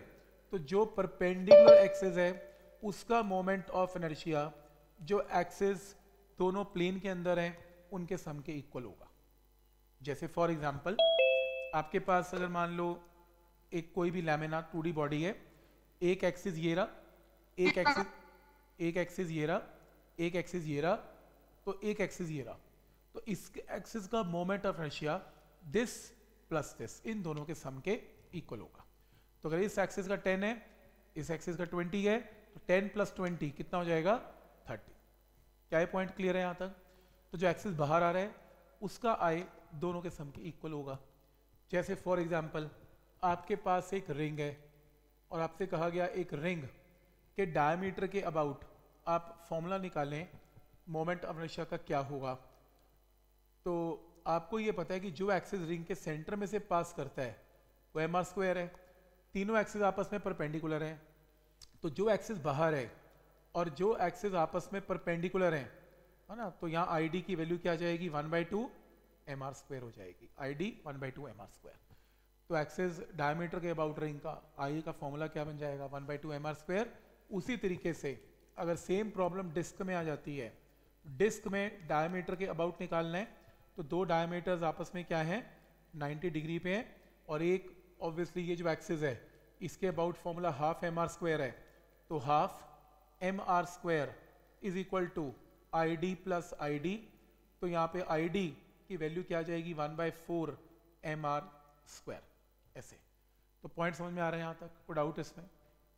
तो जो परपेंडिकुलर एक्सिस है उसका मोमेंट ऑफ इनर्शिया जो एक्सिस दोनों प्लेन के अंदर है उनके सम के इक्वल होगा। जैसे फॉर एग्जांपल आपके पास अगर मान लो एक कोई भी लैमिना टू डी बॉडी है, एक एक्सिस ये रहा, एक एक्सिस एक एक्सिस ये रहा, एक एक्सिस ये रहा, तो एक एक्सिस ये रहा, तो इस एक्सिस का moment of inertia this plus this इन दोनों के सम के इक्वल होगा। तो अगर इस एक्सिस का टेन है, इस एक्सिस का ट्वेंटी है, तो टेन प्लस ट्वेंटी कितना हो जाएगा थर्टी। क्या ये पॉइंट क्लियर है यहाँ तक? तो जो एक्सिस बाहर आ रहा है उसका आई दोनों के सम के इक्वल होगा। जैसे फॉर एग्जांपल आपके पास एक रिंग है और आपसे कहा गया एक रिंग के डायमीटर के अबाउट आप फॉर्मूला निकालें मोमेंट ऑफ इनर्शिया का क्या होगा। तो आपको ये पता है कि जो एक्सिस रिंग के सेंटर में से पास करता है वो एम आर स्क्वायर है। तीनों एक्सिस आपस में परपेंडिकुलर हैं, तो जो एक्सिस बाहर है और जो एक्सिस आपस में परपेंडिकुलर हैं, है ना, तो यहाँ आई डी की वैल्यू क्या आ जाएगी, one by two M R square हो जाएगी। I D one by two M R square. तो एक्सिस डायमीटर के अबाउट रिंग का आई का फॉर्मूला क्या बन जाएगा, one by two M R square. उसी तरीके से अगर सेम प्रॉब्लम डिस्क में आ जाती है, डिस्क में डायमीटर के अबाउट निकालना है, तो दो डायमीटर्स आपस में क्या है नाइन्टी डिग्री पे है, और एक ऑब्वियसली ये जो एक्सिस है इसके about formula half M R square है, तो half M R square is equal to I D plus I D. तो यहाँ पे आई डी की वैल्यू क्या आ जाएगी, one by four M R square. ऐसे तो पॉइंट समझ में आ रहे हैं यहाँ तक? कोई डाउट इसमें?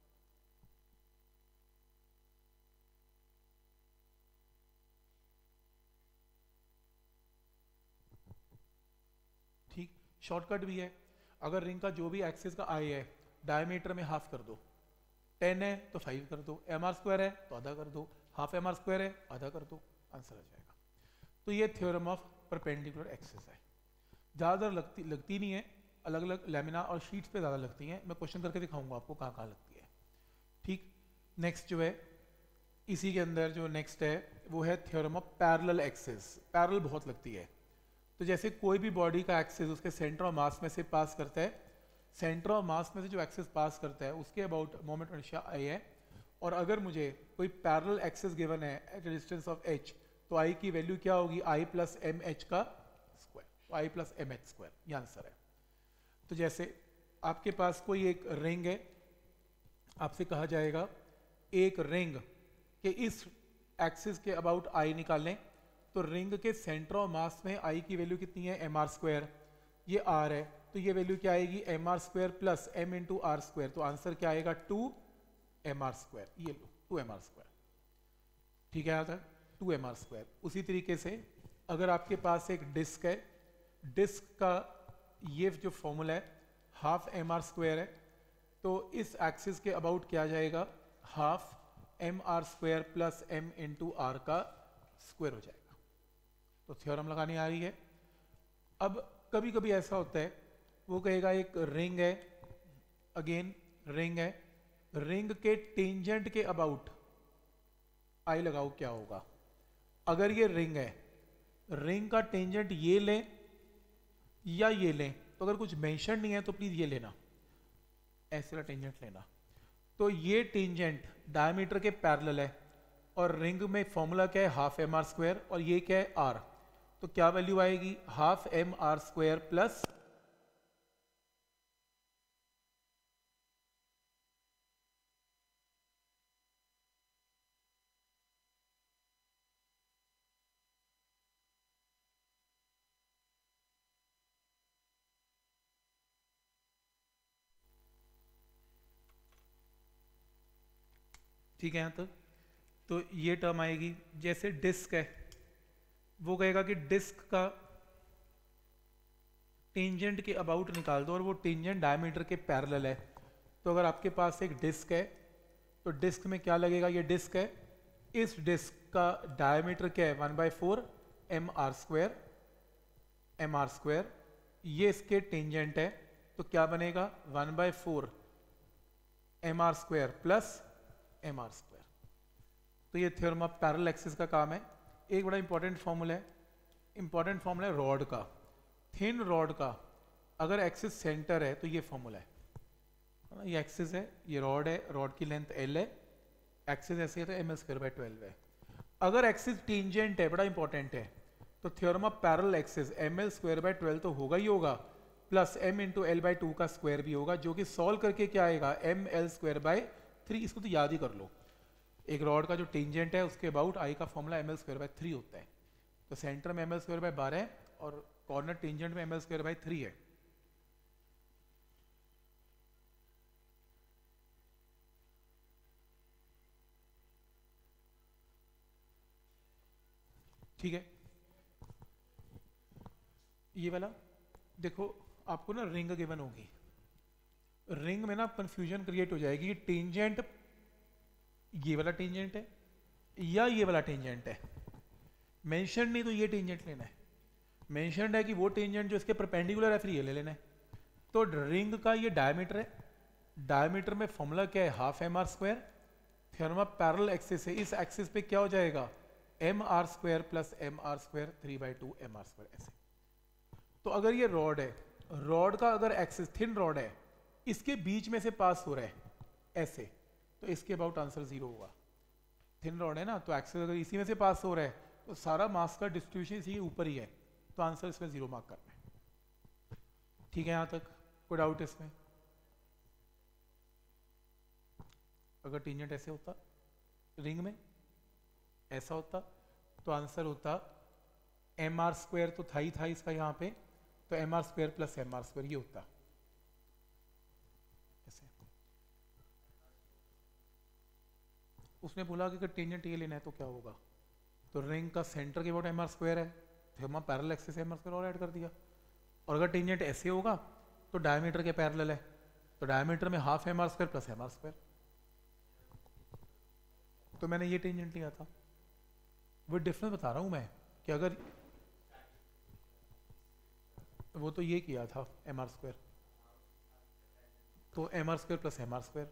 ठीक, शॉर्टकट भी है। अगर रिंग का जो भी एक्सिस का आई है डायमीटर में हाफ कर दो, टेन है तो फाइव कर दो, एम आर स्क्वायर है तो आधा कर दो, हाफ एम आर स्क्वायर है आधा कर दो, आंसर आ जाएगा। तो ये थ्योरम ऑफ परपेंडिकुलर एक्सिस है। ज़्यादातर लगती लगती नहीं है, अलग अलग लैमिना और शीट्स पे ज़्यादा लगती हैं। मैं क्वेश्चन करके दिखाऊंगा आपको कहाँ कहाँ लगती है। ठीक, नेक्स्ट जो है इसी के अंदर जो नेक्स्ट है वो है theorem of parallel axis. Parallel बहुत लगती है। तो जैसे कोई भी बॉडी का एक्सिस उसके सेंटर ऑफ मास में से पास करता है, सेंटर ऑफ मास में से जो एक्सिस पास करता है उसके अबाउट मोमेंट इनर्शिया आई है, और अगर मुझे कोई पैरेलल एक्सिस गिवन है at a distance of H, तो आई की वैल्यू क्या होगी, आई प्लस एम एच का स्क्वायर, तो I plus M H square, ये आंसर है। तो जैसे आपके पास कोई एक रिंग है, आपसे कहा जाएगा एक रिंग के इस एक्सिस के अबाउट आई निकालें, तो रिंग के सेंटर ऑफ मास में आई की वैल्यू कितनी है, एम आर स्क्वायर, ये आर है, तो ये वैल्यू क्या आएगी, M R square plus M into R square, तो आंसर क्या आएगा, टू एम आर स्क्वायर। ये लो टू एम आर स्क्वायर, ठीक है, यहाँ तक टू एम आर स्क्वायर। उसी तरीके से अगर आपके पास एक डिस्क है, डिस्क का ये जो फॉर्मूला है हाफ एम आर स्क्वायर है, तो इस एक्सिस के अबाउट क्या आ जाएगा, half M R square plus M into R का स्क्वायर हो जाएगा। तो थ्योरम लगानी आ रही है। अब कभी कभी ऐसा होता है, वो कहेगा एक रिंग है, अगेन रिंग है, रिंग के टेंजेंट के अबाउट आई लगाओ क्या होगा। अगर ये रिंग है, रिंग का टेंजेंट ये लें या ये लें, तो अगर कुछ मेंशन नहीं है तो प्लीज ये लेना, ऐसे वाला टेंजेंट लेना। तो ये टेंजेंट डायमीटर के पैरेलल है, और रिंग में फॉर्मूला क्या है, हाफ एम आर स्क्वायर, और ये क्या है, आर। तो क्या वैल्यू आएगी, half M R square plus ठीक है यहाँ तक। तो ये टर्म आएगी। जैसे डिस्क है, वो कहेगा कि डिस्क का टेंजेंट के अबाउट निकाल दो, और वो टेंजेंट डायमीटर के पैरेलल है। तो अगर आपके पास एक डिस्क है, तो डिस्क में क्या लगेगा, ये डिस्क है, इस डिस्क का डायमीटर क्या है, one by four M R square, M R square, ये इसके टेंजेंट है, तो क्या बनेगा, one by four M R square plus M R square. तो ये थ्योरम ऑफ पैरेलल एक्सिस का काम है। एक बड़ा इंपॉर्टेंट फॉर्मूला है, इंपॉर्टेंट फॉर्मूला है रॉड का। थिन रॉड का अगर एक्सिस सेंटर है तो ये फॉर्मूला है, है ना, ये एक्सिस है, ये रॉड है, रॉड की लेंथ एल है, एक्सिस ऐसे है तो M L square by twelve है। अगर एक्सिस टेंजेंट है, बड़ा इंपॉर्टेंट है, तो theorem of parallel axis M L square by twelve तो होगा ही होगा, plus M into L by two का स्क्वायर भी होगा, जो कि सॉल्व करके क्या आएगा, M L square by three. इसको तो याद ही कर लो, एक रॉड का जो टेंजेंट है उसके अबाउट आई का formula M L square by three होता है। तो सेंटर में एम एल स्क्वायर बाई बारह है और कॉर्नर टेंजेंट में M L square by three है। ठीक है, ये वाला देखो, आपको ना रिंग गिवन होगी, रिंग में ना कंफ्यूजन क्रिएट हो जाएगी, टेंजेंट ये वाला टेंजेंट है या ये वाला टेंजेंट है। मेंशन नहीं तो ये टेंजेंट लेना है, मेंशनड है कि वो टेंजेंट जो इसके परपेंडिकुलर है, फिर ये ले लेना है। तो रिंग का ये डायमीटर है, डायमीटर में फॉर्मूला क्या है, half M R square. Theorem of parallel axis है, इस एक्सिस पे क्या हो जाएगा, M R square plus M R square three by two M R square ऐसे। तो अगर ये रॉड है, रॉड का अगर एक्सिस थिन रॉड है, इसके बीच में से पास हो रहा है ऐसे, तो इसके अबाउट आंसर जीरो होगा। थिन रॉड है ना, तो एक्सिस अगर इसी में से पास हो रहा है तो सारा मास का डिस्ट्रीब्यूशन इसी के ऊपर ही है, तो आंसर इसमें जीरो मार्क करना है। ठीक है, यहां तक कोई डाउट इसमें? अगर टेंजेंट ऐसे होता रिंग में, ऐसा होता, तो आंसर होता एम आर स्क्वायर, तो था ही था इसका यहाँ पे, तो M R square plus M R square ये होता ऐसे। उसने बोला कि अगर टेंजेंट ये लेना है तो क्या होगा, तो रिंग का सेंटर के अबाउट एम आर स्क्वायर है, तो हम पैरेलल एक्सिस से एम आर स्क्वायर और ऐड कर दिया। और अगर टेंजेंट ऐसे होगा तो डायमीटर के पैरेलल है, तो डायमीटर में half M R square plus M R square, तो मैंने ये टेंजेंट लिया था। वो डिफरेंस बता रहा हूं मैं कि अगर वो तो ये किया था एम आर स्क्वायर, तो M R square plus M R square.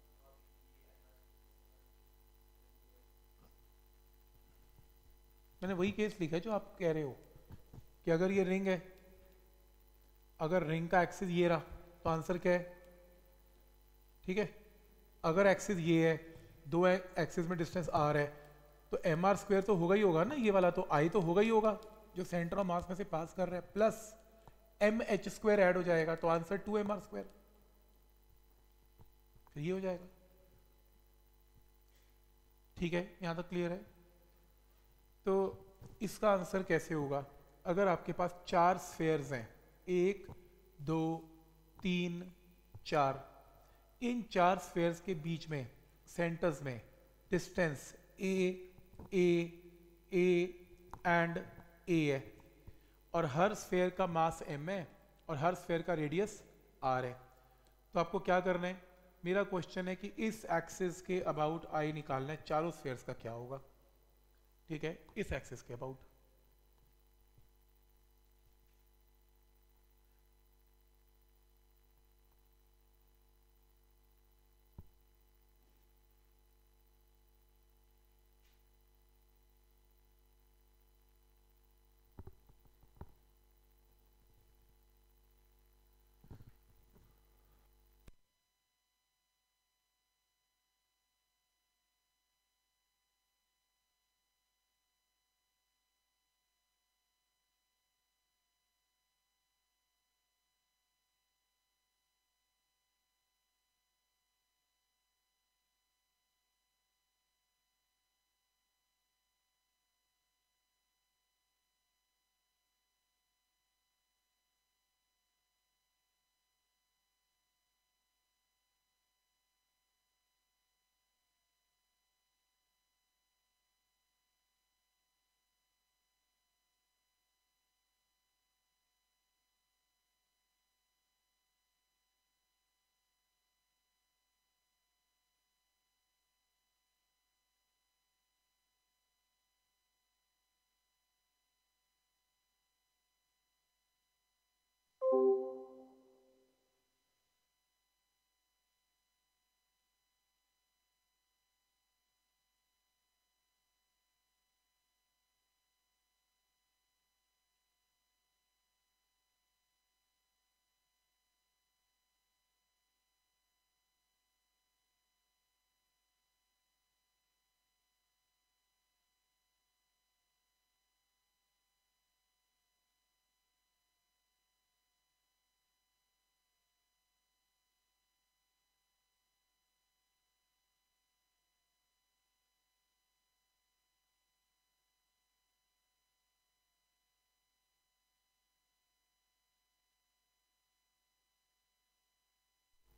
मैंने वही केस लिखा है जो आप कह रहे हो कि अगर ये रिंग है, अगर रिंग का एक्सिस ये रहा तो आंसर क्या है, ठीक है। अगर एक्सिस ये है, दो एक्सिस में डिस्टेंस आर है, तो एम आर स्क्वायर तो होगा ही होगा ना, ये वाला तो आई तो होगा ही होगा जो सेंटर ऑफ मास में से पास कर रहा है, plus M H square add हो जाएगा, तो answer two M R square, फिर ये हो जाएगा। ठीक है, यहां तक क्लियर है? तो इसका आंसर कैसे होगा, अगर आपके पास चार स्फेयर्स हैं, एक दो तीन चार, इन चार स्फेयर्स के बीच में सेंटर्स में distance A A A and ए है, और हर स्फेयर का मास m है और हर स्फेयर का रेडियस r है, तो आपको क्या करना है, मेरा क्वेश्चन है कि इस एक्सिस के अबाउट आई निकालना है, चारों स्फेयर्स का क्या होगा। ठीक है, इस एक्सिस के अबाउट।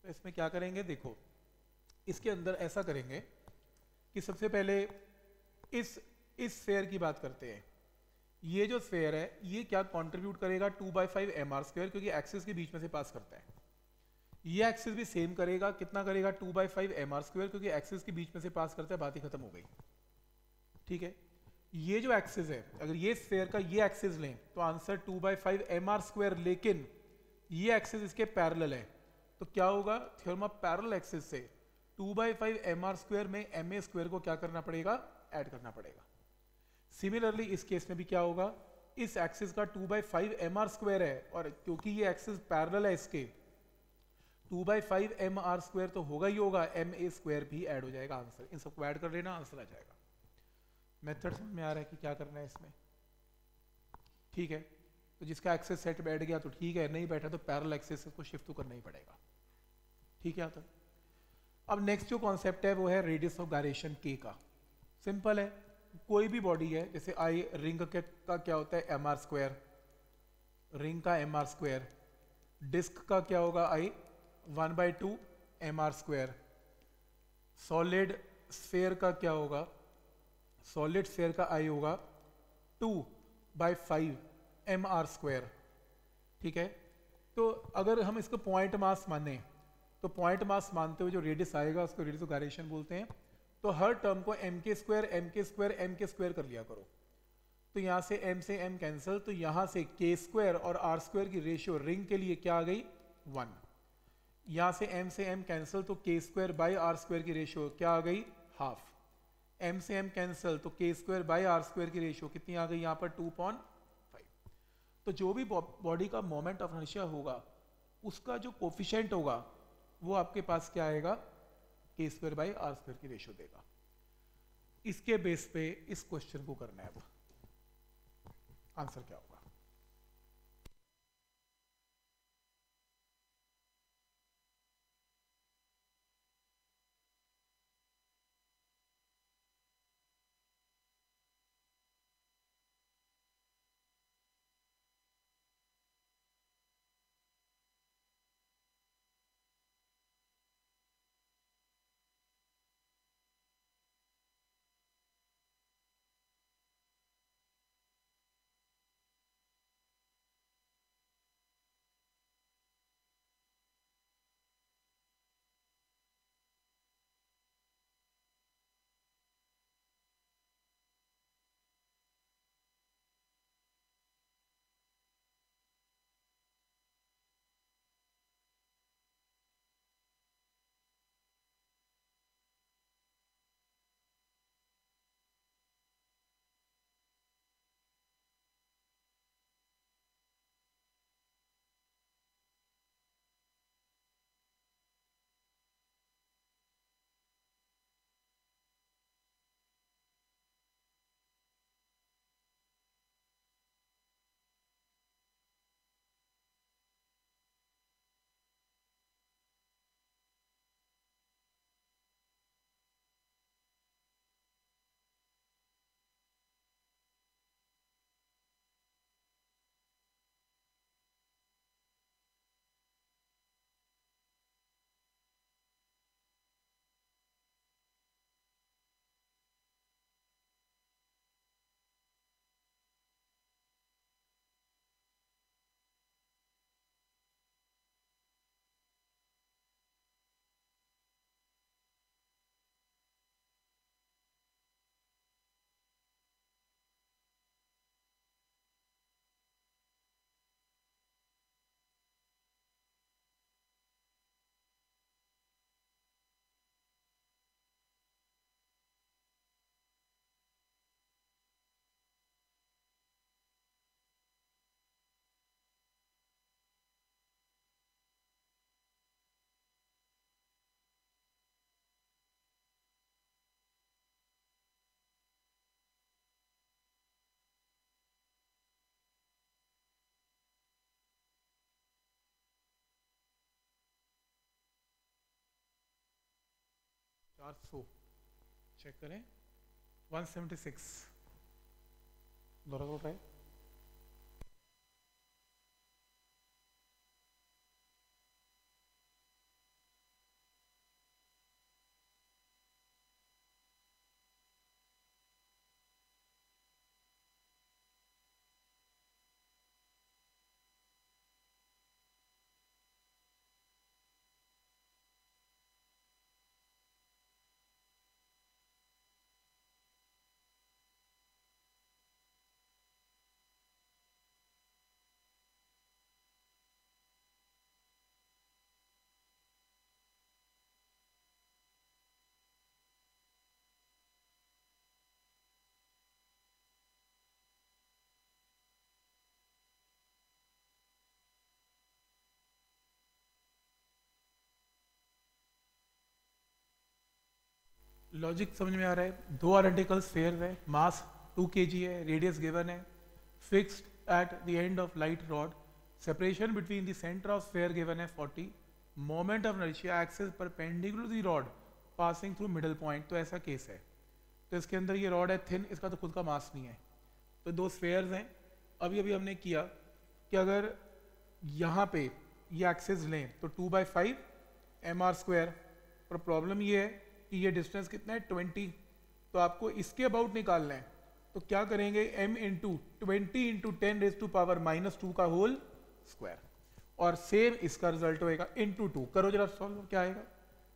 तो इसमें क्या करेंगे, देखो इसके अंदर ऐसा करेंगे कि सबसे पहले इस इस स्फेयर की बात करते हैं। ये जो स्फेयर है ये क्या कंट्रीब्यूट करेगा, two by five M R square, क्योंकि एक्सिस के बीच में से पास करता है। ये एक्सिस भी सेम करेगा, कितना करेगा, two by five M R square, क्योंकि एक्सिस के बीच में से पास करता है, बात ही खत्म हो गई। ठीक है, ये जो एक्सिस है, अगर ये स्फेयर का ये एक्सिस लें तो answer two by five M R square, लेकिन ये एक्सिस इसके पैरेलल है, तो क्या होगा, थ्योरम ऑफ पैरेलल एक्सिस से two by five M R square में एम ए स्क्वायर को क्या करना पड़ेगा, ऐड करना पड़ेगा। सिमिलरली इस केस में भी क्या होगा, इस एक्सिस का two by five M R square है, और क्योंकि ये एक्सिस पैरेलल है इसके, two by five M R square तो होगा ही होगा, एम ए स्क्वायर भी ऐड हो जाएगा आंसर। इन सबको ऐड कर लेना, आंसर आ जाएगा। मेथड समझ में आ रहा है कि क्या करना है इसमें? ठीक है, तो जिसका एक्सिस सेट बैठ गया तो ठीक है, नहीं बैठा तो पैरेलल एक्सिस को शिफ्ट तो करना ही पड़ेगा। ठीक है, तो अब नेक्स्ट जो कॉन्सेप्ट है वो है रेडियस ऑफ गायरेशन के का। सिंपल है, कोई भी बॉडी है, जैसे आई रिंग के का क्या होता है, एम आर स्क्वायर, रिंग का एम आर स्क्वायर, डिस्क का क्या होगा, I one by two M R square, solid sphere का क्या होगा, सॉलिड स्फेयर का आई होगा two by five M R square. ठीक है, तो अगर हम इसको पॉइंट मास माने तो पॉइंट मास मानते हुए जो रेडियस आएगा उसको रेडियस ऑफ गायरेशन बोलते हैं। तो हर टर्म को M K square M K square M K square कर लिया करो, तो यहाँ से m से m कैंसिल, तो यहाँ से के स्क्वायर और आर स्क्वायर की रेशियो रिंग के लिए क्या आ गई, वन। यहाँ से m से m कैंसिल, तो K square by R square की रेशियो क्या आ गई, हाफ। m से m कैंसिल, तो K square by R square की रेशियो कितनी आ गई यहाँ पर, टू पॉइंट फाइव। तो जो भी बॉडी का मोमेंट ऑफ इनर्शिया होगा उसका जो कोफिशिएंट होगा वो आपके पास क्या आएगा, K square by R square की रेशियो देगा। इसके बेस पे इस क्वेश्चन को करना है। अब आंसर क्या होगा, चार सौ चेक करें, वन सेवेंटी सिक्स दोनों ट्राई। लॉजिक समझ में आ रहा है? दो आइडेंटिकल स्फीयर्स है, मास टू केजी है, रेडियस गिवन है, fixed at the end of light rod, separation between the centre of sphere given है forty, moment of inertia axis perpendicular to the rod passing through middle point. तो ऐसा केस है, तो इसके अंदर ये रॉड है थिन, इसका तो खुद का मास नहीं है, तो दो स्फीयर्स हैं। अभी अभी हमने किया कि अगर यहाँ पे ये एक्सिस लें तो two by five M R square, पर प्रॉब्लम ये है कि ये डिस्टेंस कितना है ट्वेंटी, तो आपको इसके अबाउट निकालना है। तो क्या करेंगे, m into twenty into ten raise to power minus two का होल स्क्वायर, और सेम इसका रिजल्ट होएगा इंटू टू। करो जरा सॉल्व, क्या आएगा?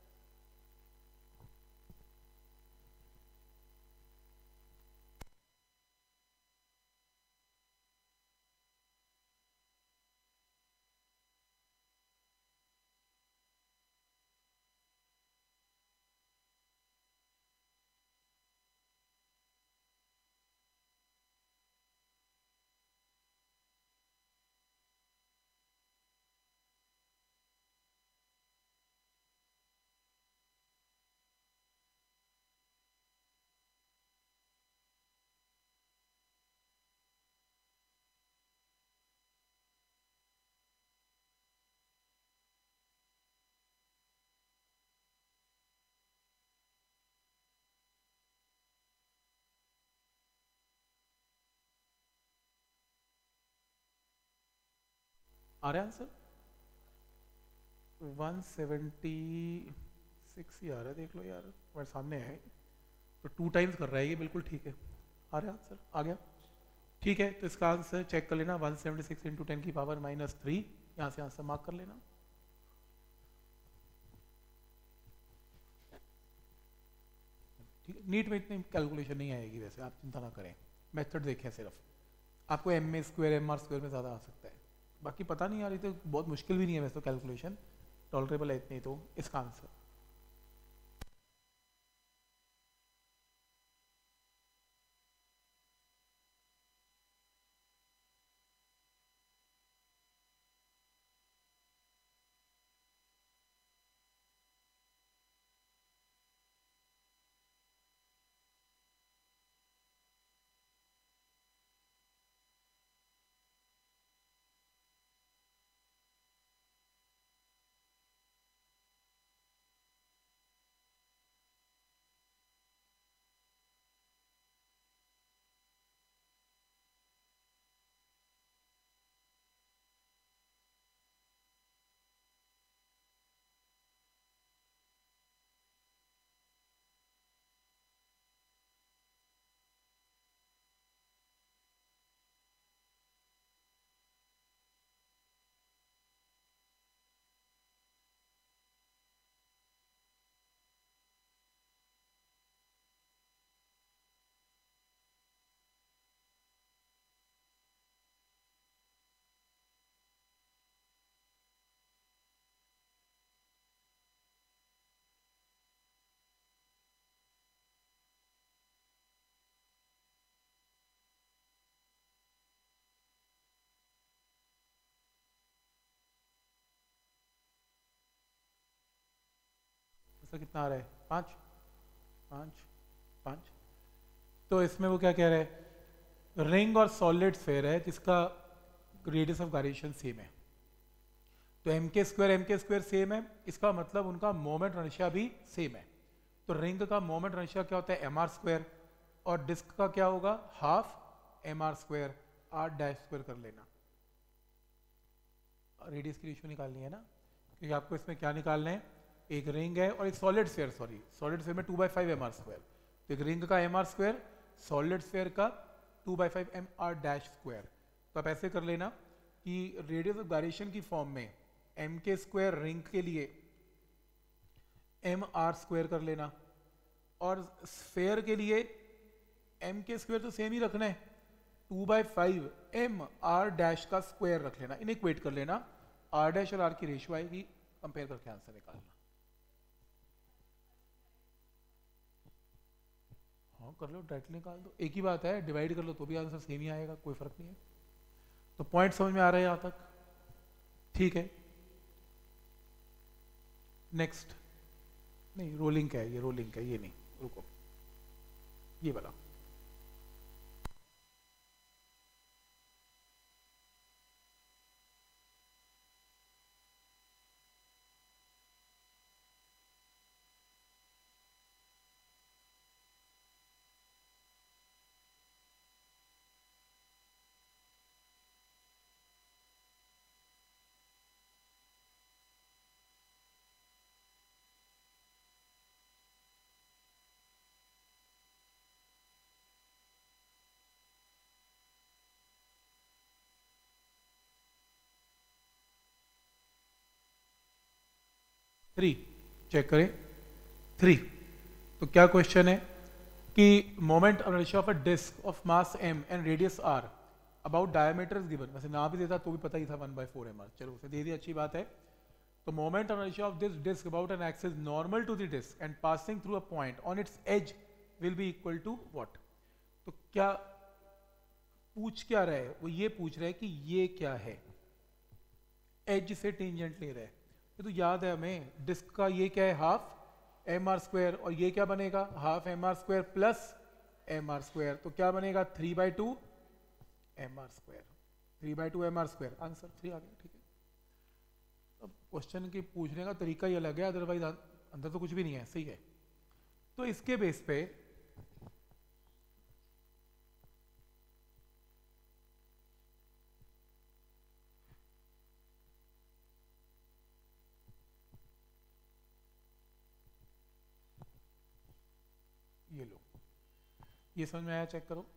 आ रहा है आंसर? वन सेवेंटी सिक्स ही आ रहा है, देख लो यार, हमारे सामने है, तो टू टाइम्स कर रहा है ये, बिल्कुल ठीक है। आ रहा है आंसर? आ गया, ठीक है। तो इसका आंसर चेक कर लेना, one seventy six into ten की पावर माइनस थ्री, यहाँ से आंसर मार्क कर लेना। ठीक है, नीट में इतनी कैलकुलेशन नहीं आएगी वैसे, आप चिंता ना करें, मेथड देखें सिर्फ, आपको M A square M R square में ज़्यादा आ सकता है, बाकी पता नहीं यार, ये तो बहुत मुश्किल भी नहीं है वैसे तो, कैलकुलेशन टॉलरेबल है इतनी। तो इसका आंसर आंसर कितना आ रहा है? पाँच पाँच पाँच। तो इसमें वो क्या कह रहा है, रिंग और सॉलिड स्फीयर है जिसका रेडियस ऑफ गायरेशन सेम है, तो M K square M K square same है, इसका मतलब उनका मोमेंट इनर्शिया भी सेम है। तो रिंग का मोमेंट इनर्शिया क्या होता है, एम आर स्क्वायर, और डिस्क का क्या होगा, half M R square, R dash square कर लेना। रेडियस की रेशियो निकालनी है ना, क्योंकि आपको इसमें क्या निकालना है, एक रिंग है और एक solid sphere, sorry solid sphere में two by five M R square, तो एक रिंग का M R square, solid sphere का two by five M R dash square. तो आप ऐसे कर लेना कि रेडियस ऑफ गायरेशन की फॉर्म में एम के स्क्वायर रिंग के लिए एम आर स्क्वायर कर लेना, और स्फीयर के लिए एम के स्क्वायर तो सेम ही रखना है, two by five M R dash का स्क्वायर रख लेना, इन्हें इक्वेट कर लेना, आर डैश और आर की रेशियो आएगी, कंपेयर करके आंसर निकालना। हाँ कर लो, डायरेक्टली निकाल दो, एक ही बात है, डिवाइड कर लो तो भी आंसर सेम ही आएगा, कोई फर्क नहीं है। तो पॉइंट समझ में आ रहा है यहां तक? ठीक है, नेक्स्ट, नहीं रोलिंग का है ये, रोलिंग का ये नहीं, रुको, ये वाला। थ्री चेक करें, थ्री। तो क्या क्वेश्चन है कि moment of inertia of a disc of mass m and radius r about diameter given, वैसे ना भी देता तो भी पता ही था one by four M R, चलो उसे दे दी, अच्छी बात है। तो moment of inertia of this disc about an axis normal to the disc and passing through a point on it's as will be equal to what. तो क्या पूछ क्या रहा है, वो ये पूछ रहा है कि ये क्या है, एज से टेंजेंट ले रहा है। ये तो याद है हमें, डिस्क का ये क्या है, हाफ एम आर स्क्वायर, और ये क्या बनेगा, half M R square plus M R square, तो क्या बनेगा three by two M R square, three by two M R square, answer three आ गया। ठीक है, अब क्वेश्चन के पूछने का तरीका ही अलग है, अदरवाइज अंदर तो कुछ भी नहीं है, सही है। तो इसके बेस पे ये लो, ये समझ में आया, चेक करो।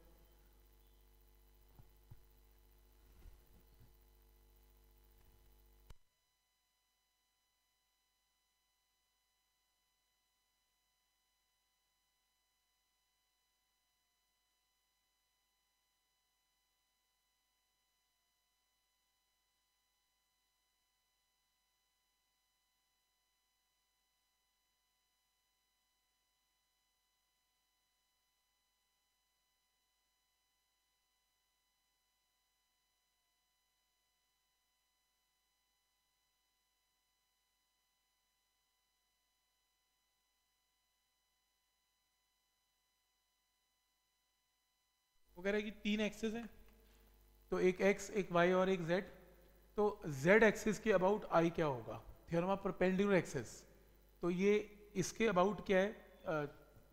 वो कह रहा है कि तीन एक्सेस हैं, तो एक एक्स, एक वाई और एक जेड। तो जेड एक्सिस के अबाउट आई क्या होगा, थ्योरम ऑफ परपेंडिकुलर एक्सिस। तो ये इसके अबाउट क्या है,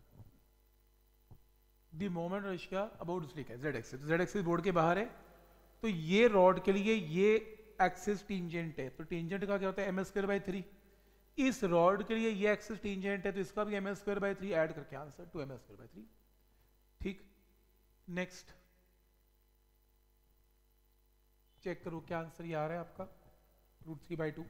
द मोमेंट रेशियो अबाउट ठीक है Z axis, Z axis board के बाहर है। तो ये रॉड के लिए ये एक्सिस टेंजेंट है, तो टेंजेंट का क्या होता है एम स्क्वायर बाई थ्री। इस रॉड के लिए ये एक्सिस टेंजेंट है, तो इसका भी M square by three add करके answer two M square by three. ठीक, नेक्स्ट चेक करो क्या आंसर ये आ रहा है आपका, रूट थ्री बाई टू।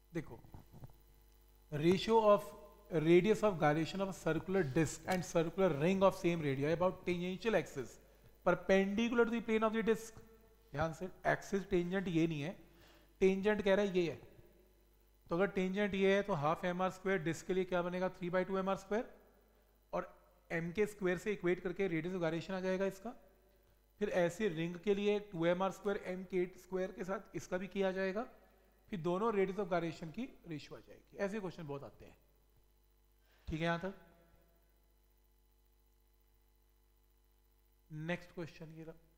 देखो, ratio of radius of gyration of a circular disc and circular ring of same radii about tangential axis perpendicular to the plane of the disc. ध्यान से, एक्सिस टेंजेंट ये नहीं है, टेंजेंट कह रहा है ये है, तो अगर टेंजेंट ये है तो half M R square disc के लिए क्या बनेगा, three by two M R square, और एम के स्क्वायर से इक्वेट करके रेडियस ऑफ गायरेशन आ जाएगा इसका। फिर ऐसे रिंग के लिए two M R square M K square के साथ इसका भी किया जाएगा, फिर दोनों रेडियस ऑफ गायरेशन की रेशियो आ जाएगी। ऐसे क्वेश्चन बहुत आते हैं, ठीक है। यहां तक नेक्स्ट क्वेश्चन ये रहा।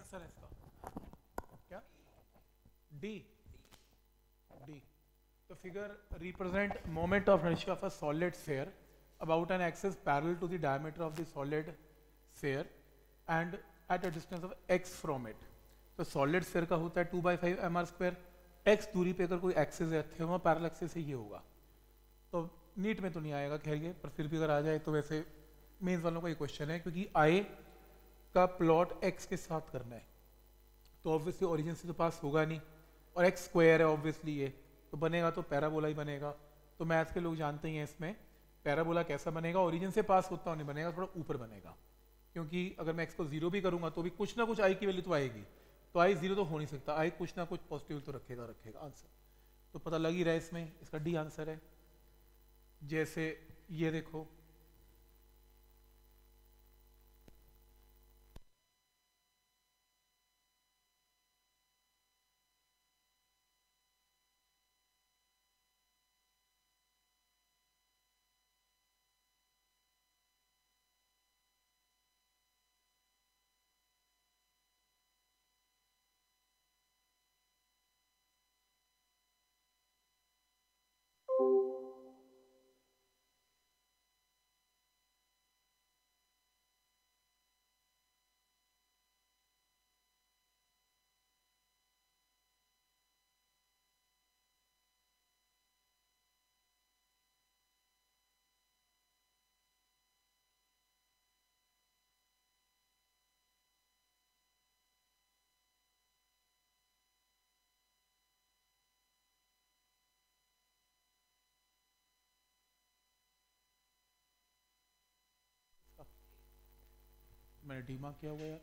आंसर है इसका? क्या? डी। डी। तो figure represent moment of inertia of a solid sphere about an axis parallel to the diameter of the solid sphere and at a distance of X from it. तो सॉलिड स्फीयर का होता है two by five M R square, X दूरी पे अगर कोई एक्सिस है थर्मो पैरेलल एक्सिस से ये होगा। तो नीट में तो नहीं आएगा खैर ये, पर फिर भी अगर आ जाए तो वैसे मेंस वालों का ये क्वेश्चन है, क्योंकि आई का प्लॉट एक्स के साथ करना है तो ऑब्वियसली ओरिजिन से तो पास होगा नहीं, और एक्स स्क्वायर है ऑब्वियसली ये, तो बनेगा तो पैराबोला ही बनेगा। तो मैथ्स के लोग जानते ही हैं इसमें पैराबोला कैसा बनेगा, ओरिजिन से पास होता नहीं बनेगा, थोड़ा ऊपर बनेगा, क्योंकि अगर मैं एक्स को जीरो भी करूंगा तो भी कुछ ना कुछ आई की वैल्यू तो आएगी, तो आई जीरो तो हो नहीं सकता, आई कुछ ना कुछ पॉजिटिव तो रखेगा रखेगा आंसर। तो पता लग ही रहा है इसमें, इसका डी आंसर है। जैसे ये देखो, मैंने डी मार्क किया हुआ यार।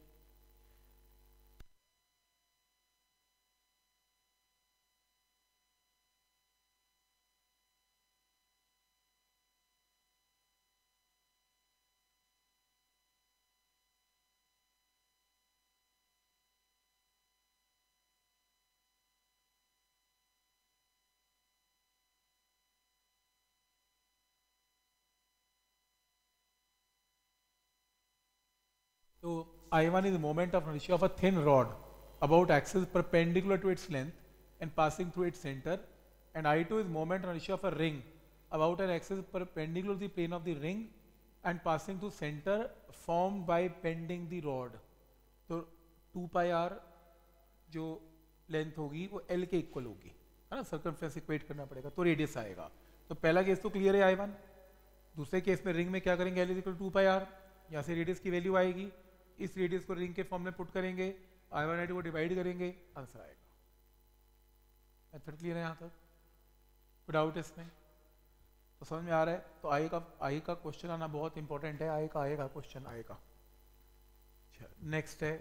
So I one is the moment of inertia of a thin rod about axis perpendicular to its length and passing through its center, and I two is moment of inertia of a ring about an axis perpendicular to the plane of the ring and passing through center formed by bending the rod. तो टू पाई आर जो लेंथ होगी वो एल के इक्वल होगी, है ना, सर्कमफ्रेंस इक्वेट करना पड़ेगा तो रेडियस आएगा। तो पहला केस तो क्लियर है आई वन। दूसरे केस में रिंग में क्या करेंगे, L is equal to pi R, यहाँ से रेडियस की वैल्यू आएगी, इस रेडियस को रिंग के फॉर्म में पुट करेंगे, आई वन आई टू को डिवाइड करेंगे, आंसर आएगा। मेथड क्लियर है यहाँ तक? कोई डाउट इसमें? तो समझ में आ रहा है? तो आई का आई का क्वेश्चन आना बहुत इंपॉर्टेंट है, आई का आएगा क्वेश्चन आएगा। नेक्स्ट है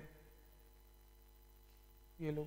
ये लो,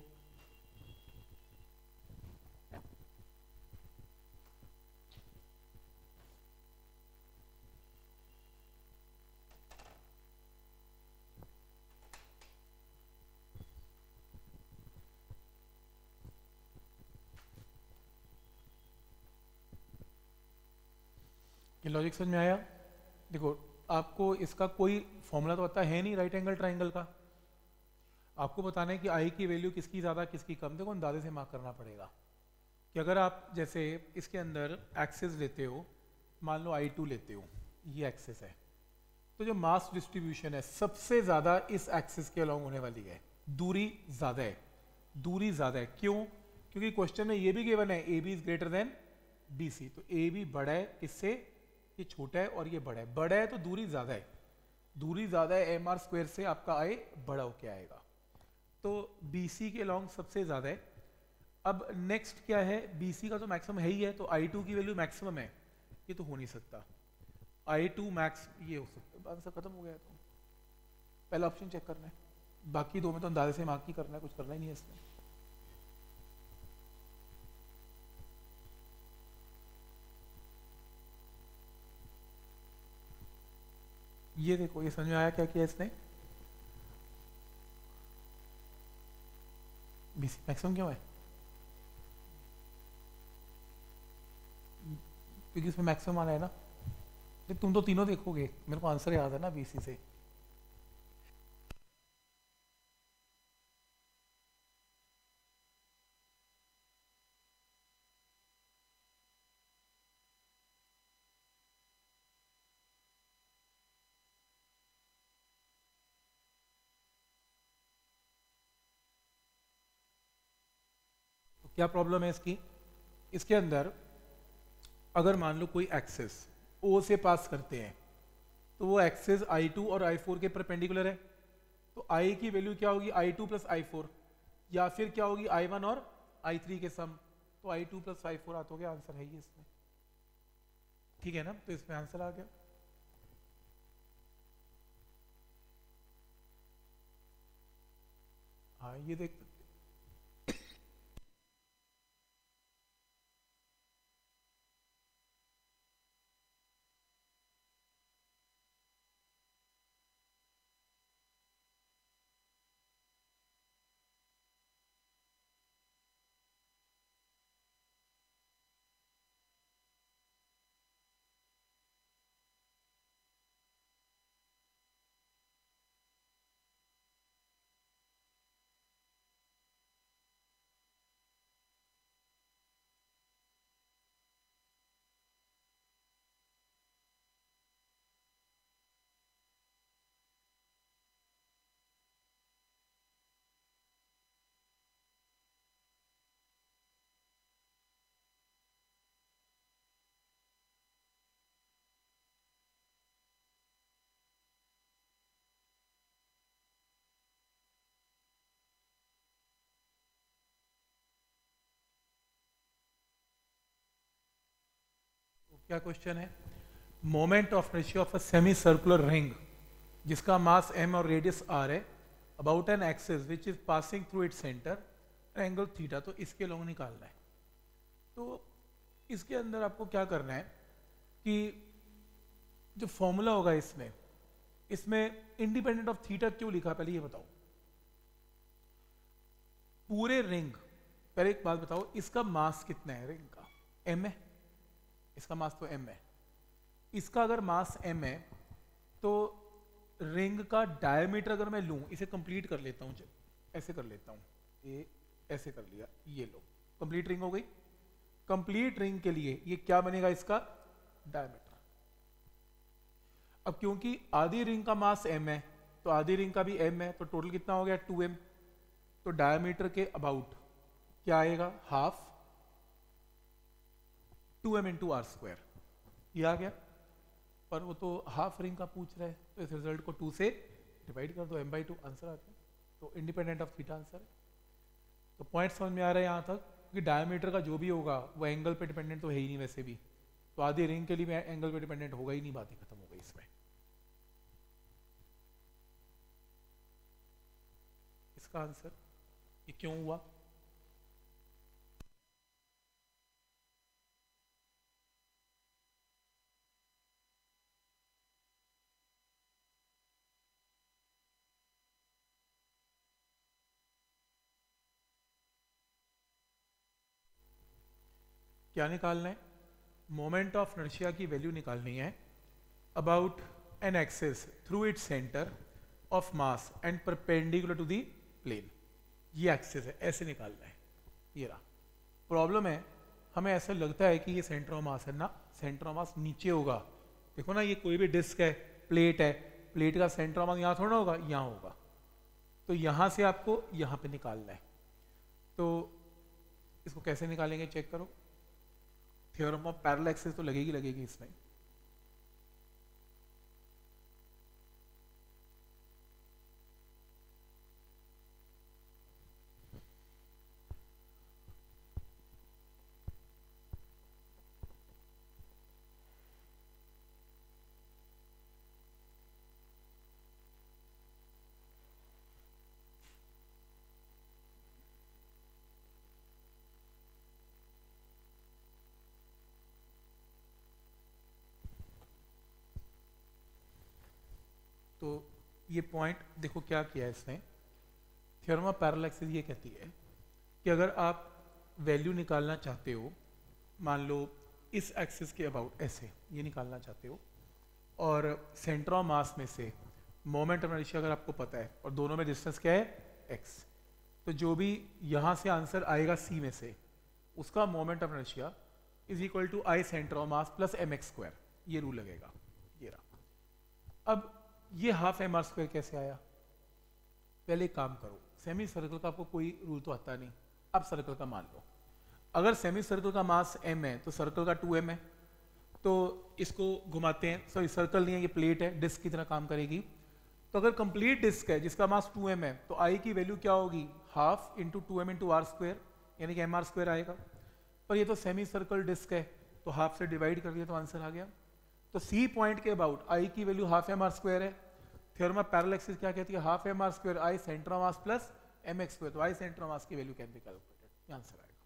ये लॉजिक समझ में आया? देखो आपको इसका कोई फॉर्मूला तो पता है नहीं राइट एंगल ट्राइंगल का, आपको बताना है कि आई की वैल्यू किसकी ज़्यादा किसकी कम, देखो अंदाजे से मार्क करना पड़ेगा। कि अगर आप जैसे इसके अंदर एक्सेस लेते हो, मान लो आई टू लेते हो, ये एक्सेस है, तो जो मास डिस्ट्रीब्यूशन है सबसे ज़्यादा इस एक्सेस के अलॉन्ग होने वाली है, दूरी ज़्यादा है, दूरी ज़्यादा है। क्यों? क्योंकि क्वेश्चन में ये भी गिवन है A B is greater than B C, तो ए बी बड़ा है किससे, ये छोटा है और ये बड़ा है, बड़ा है तो दूरी ज़्यादा है, दूरी ज़्यादा है एम आर स्क्वायर से आपका आई बड़ा होके आएगा, तो बी सी के अलॉन्ग सबसे ज़्यादा है। अब नेक्स्ट क्या है, बी सी का तो मैक्सिमम है ही है, तो आई टू की वैल्यू मैक्सिमम है, ये तो हो नहीं सकता, आई टू मैक्स ये हो सकता, आंसर खत्म हो गया। तो पहला ऑप्शन चेक करना है, बाकी दो में तो अंदाजे से मार्क ही करना है, कुछ करना ही नहीं है इसमें। ये देखो, ये समझ में आया क्या किया इसने, बीसी मैक्सिमम क्यों है, क्योंकि इसमें मैक्सिमम आना है ना। तुम तो तीनों देखोगे, मेरे को आंसर याद है ना बीसी से। क्या प्रॉब्लम है इसकी? इसके अंदर अगर मान लो कोई एक्सेस ओ से पास करते हैं तो वो एक्सेस आई टू और आई फोर के परपेंडिकुलर है, तो आई की वैल्यू क्या होगी? I two plus I four, या फिर क्या होगी? आई वन और आई थ्री के सम, तो I two plus I four आता हो गया, आंसर है ये इसमें, ठीक है ना? तो इसमें आंसर आ गया। हाँ ये देख सकते क्या क्वेश्चन है? Moment of ratio of a semi circular ring जिसका मास m और रेडियस r है about an axis which is passing through its centre angle theta, तो इसके लॉन्ग निकालना है। तो इसके अंदर आपको क्या करना है कि जो फॉर्मूला होगा इसमें इसमें इंडिपेंडेंट ऑफ थीटा क्यों लिखा, पहले ये बताओ। पूरे रिंग, पहले एक बात बताओ, इसका मास कितना है रिंग का? m है, इसका मास तो m है। इसका अगर मास m है तो रिंग का डायमीटर अगर मैं लूं, इसे कंप्लीट कर लेता हूं, ऐसे कर लेता हूं, ये ऐसे कर लिया, ये लो कंप्लीट रिंग हो गई। कंप्लीट रिंग के लिए ये क्या बनेगा? इसका डायमीटर। अब क्योंकि आधी रिंग का मास m है तो आधी रिंग का भी m है, तो टोटल कितना हो गया? Two M. तो डायमीटर के अबाउट क्या आएगा? Half two M into R square, ये आ गया। पर वो तो हाफ रिंग का पूछ रहा है, तो इस रिजल्ट को टू से डिवाइड कर दो, m बाई टू आंसर आ गया। तो इंडिपेंडेंट ऑफ थीटा आंसर है। तो पॉइंट समझ में आ रहा है यहाँ तक कि डायमीटर का जो भी होगा वो एंगल पे डिपेंडेंट तो है ही नहीं वैसे भी, तो आधी रिंग के लिए एंगल पे डिपेंडेंट होगा ही नहीं, बात ही खत्म हो गई इसमें। इसका आंसर ये क्यों हुआ? क्या निकालना है? मोमेंट ऑफ इनर्शिया की वैल्यू निकालनी है about an axis through its centre of mass and perpendicular to the plane. ये एक्सिस है, ऐसे निकालना है। ये रहा। प्रॉब्लम है, हमें ऐसा लगता है कि ये सेंटर ऑफ मास है ना, सेंटर ऑफ मास नीचे होगा। देखो ना, ये कोई भी डिस्क है, प्लेट है, प्लेट का सेंटर ऑफ मास यहाँ थोड़ा होगा, यहाँ होगा। तो यहाँ से आपको यहाँ पे निकालना है। तो इसको कैसे निकालेंगे चेक करो। थ्योरम ऑफ पैरेलल एक्सिस तो लगेगी लगेगी इसमें। तो ये पॉइंट देखो क्या किया है इसने। थ्योरम ऑफ पैरेलल एक्सिस ये कहती है कि अगर आप वैल्यू निकालना चाहते हो, मान लो इस एक्सिस के अबाउट ऐसे ये निकालना चाहते हो, और सेंटर ऑफ मास में से मोमेंट ऑफ इनर्शिया अगर आपको पता है और दोनों में डिस्टेंस क्या है? x, तो जो भी यहाँ से आंसर आएगा c में से, उसका moment of inertia is equal to I centre of mass plus M X square, ये रूल लगेगा। ये रहा। अब ये हाफ एम आर स्क्वायर कैसे आया? पहले एक काम करो, सेमी सर्कल का आपको कोई रूल तो आता नहीं, अब सर्कल का मान लो। अगर सेमी सर्कल का मास m है तो सर्कल का टू एम है, तो इसको घुमाते हैं, सॉरी सर्कल नहीं है ये प्लेट है, डिस्क की तरह काम करेगी। तो अगर कंप्लीट डिस्क है जिसका मास टू एम है तो I की वैल्यू क्या होगी, half into two M into R square, यानी कि एम आर स्क्वायर आएगा। पर ये तो सेमी सर्कल डिस्क है तो हाफ से डिवाइड कर दिया तो आंसर आ गया। तो सी पॉइंट के अबाउट I की value half M R square है। थ्योरम ऑफ पैरेलल एक्सिस क्या कहती है, half M R square I centre of mass plus M X square, तो आई सेंटर ऑफ मास की value can be calculated, answer आएगा।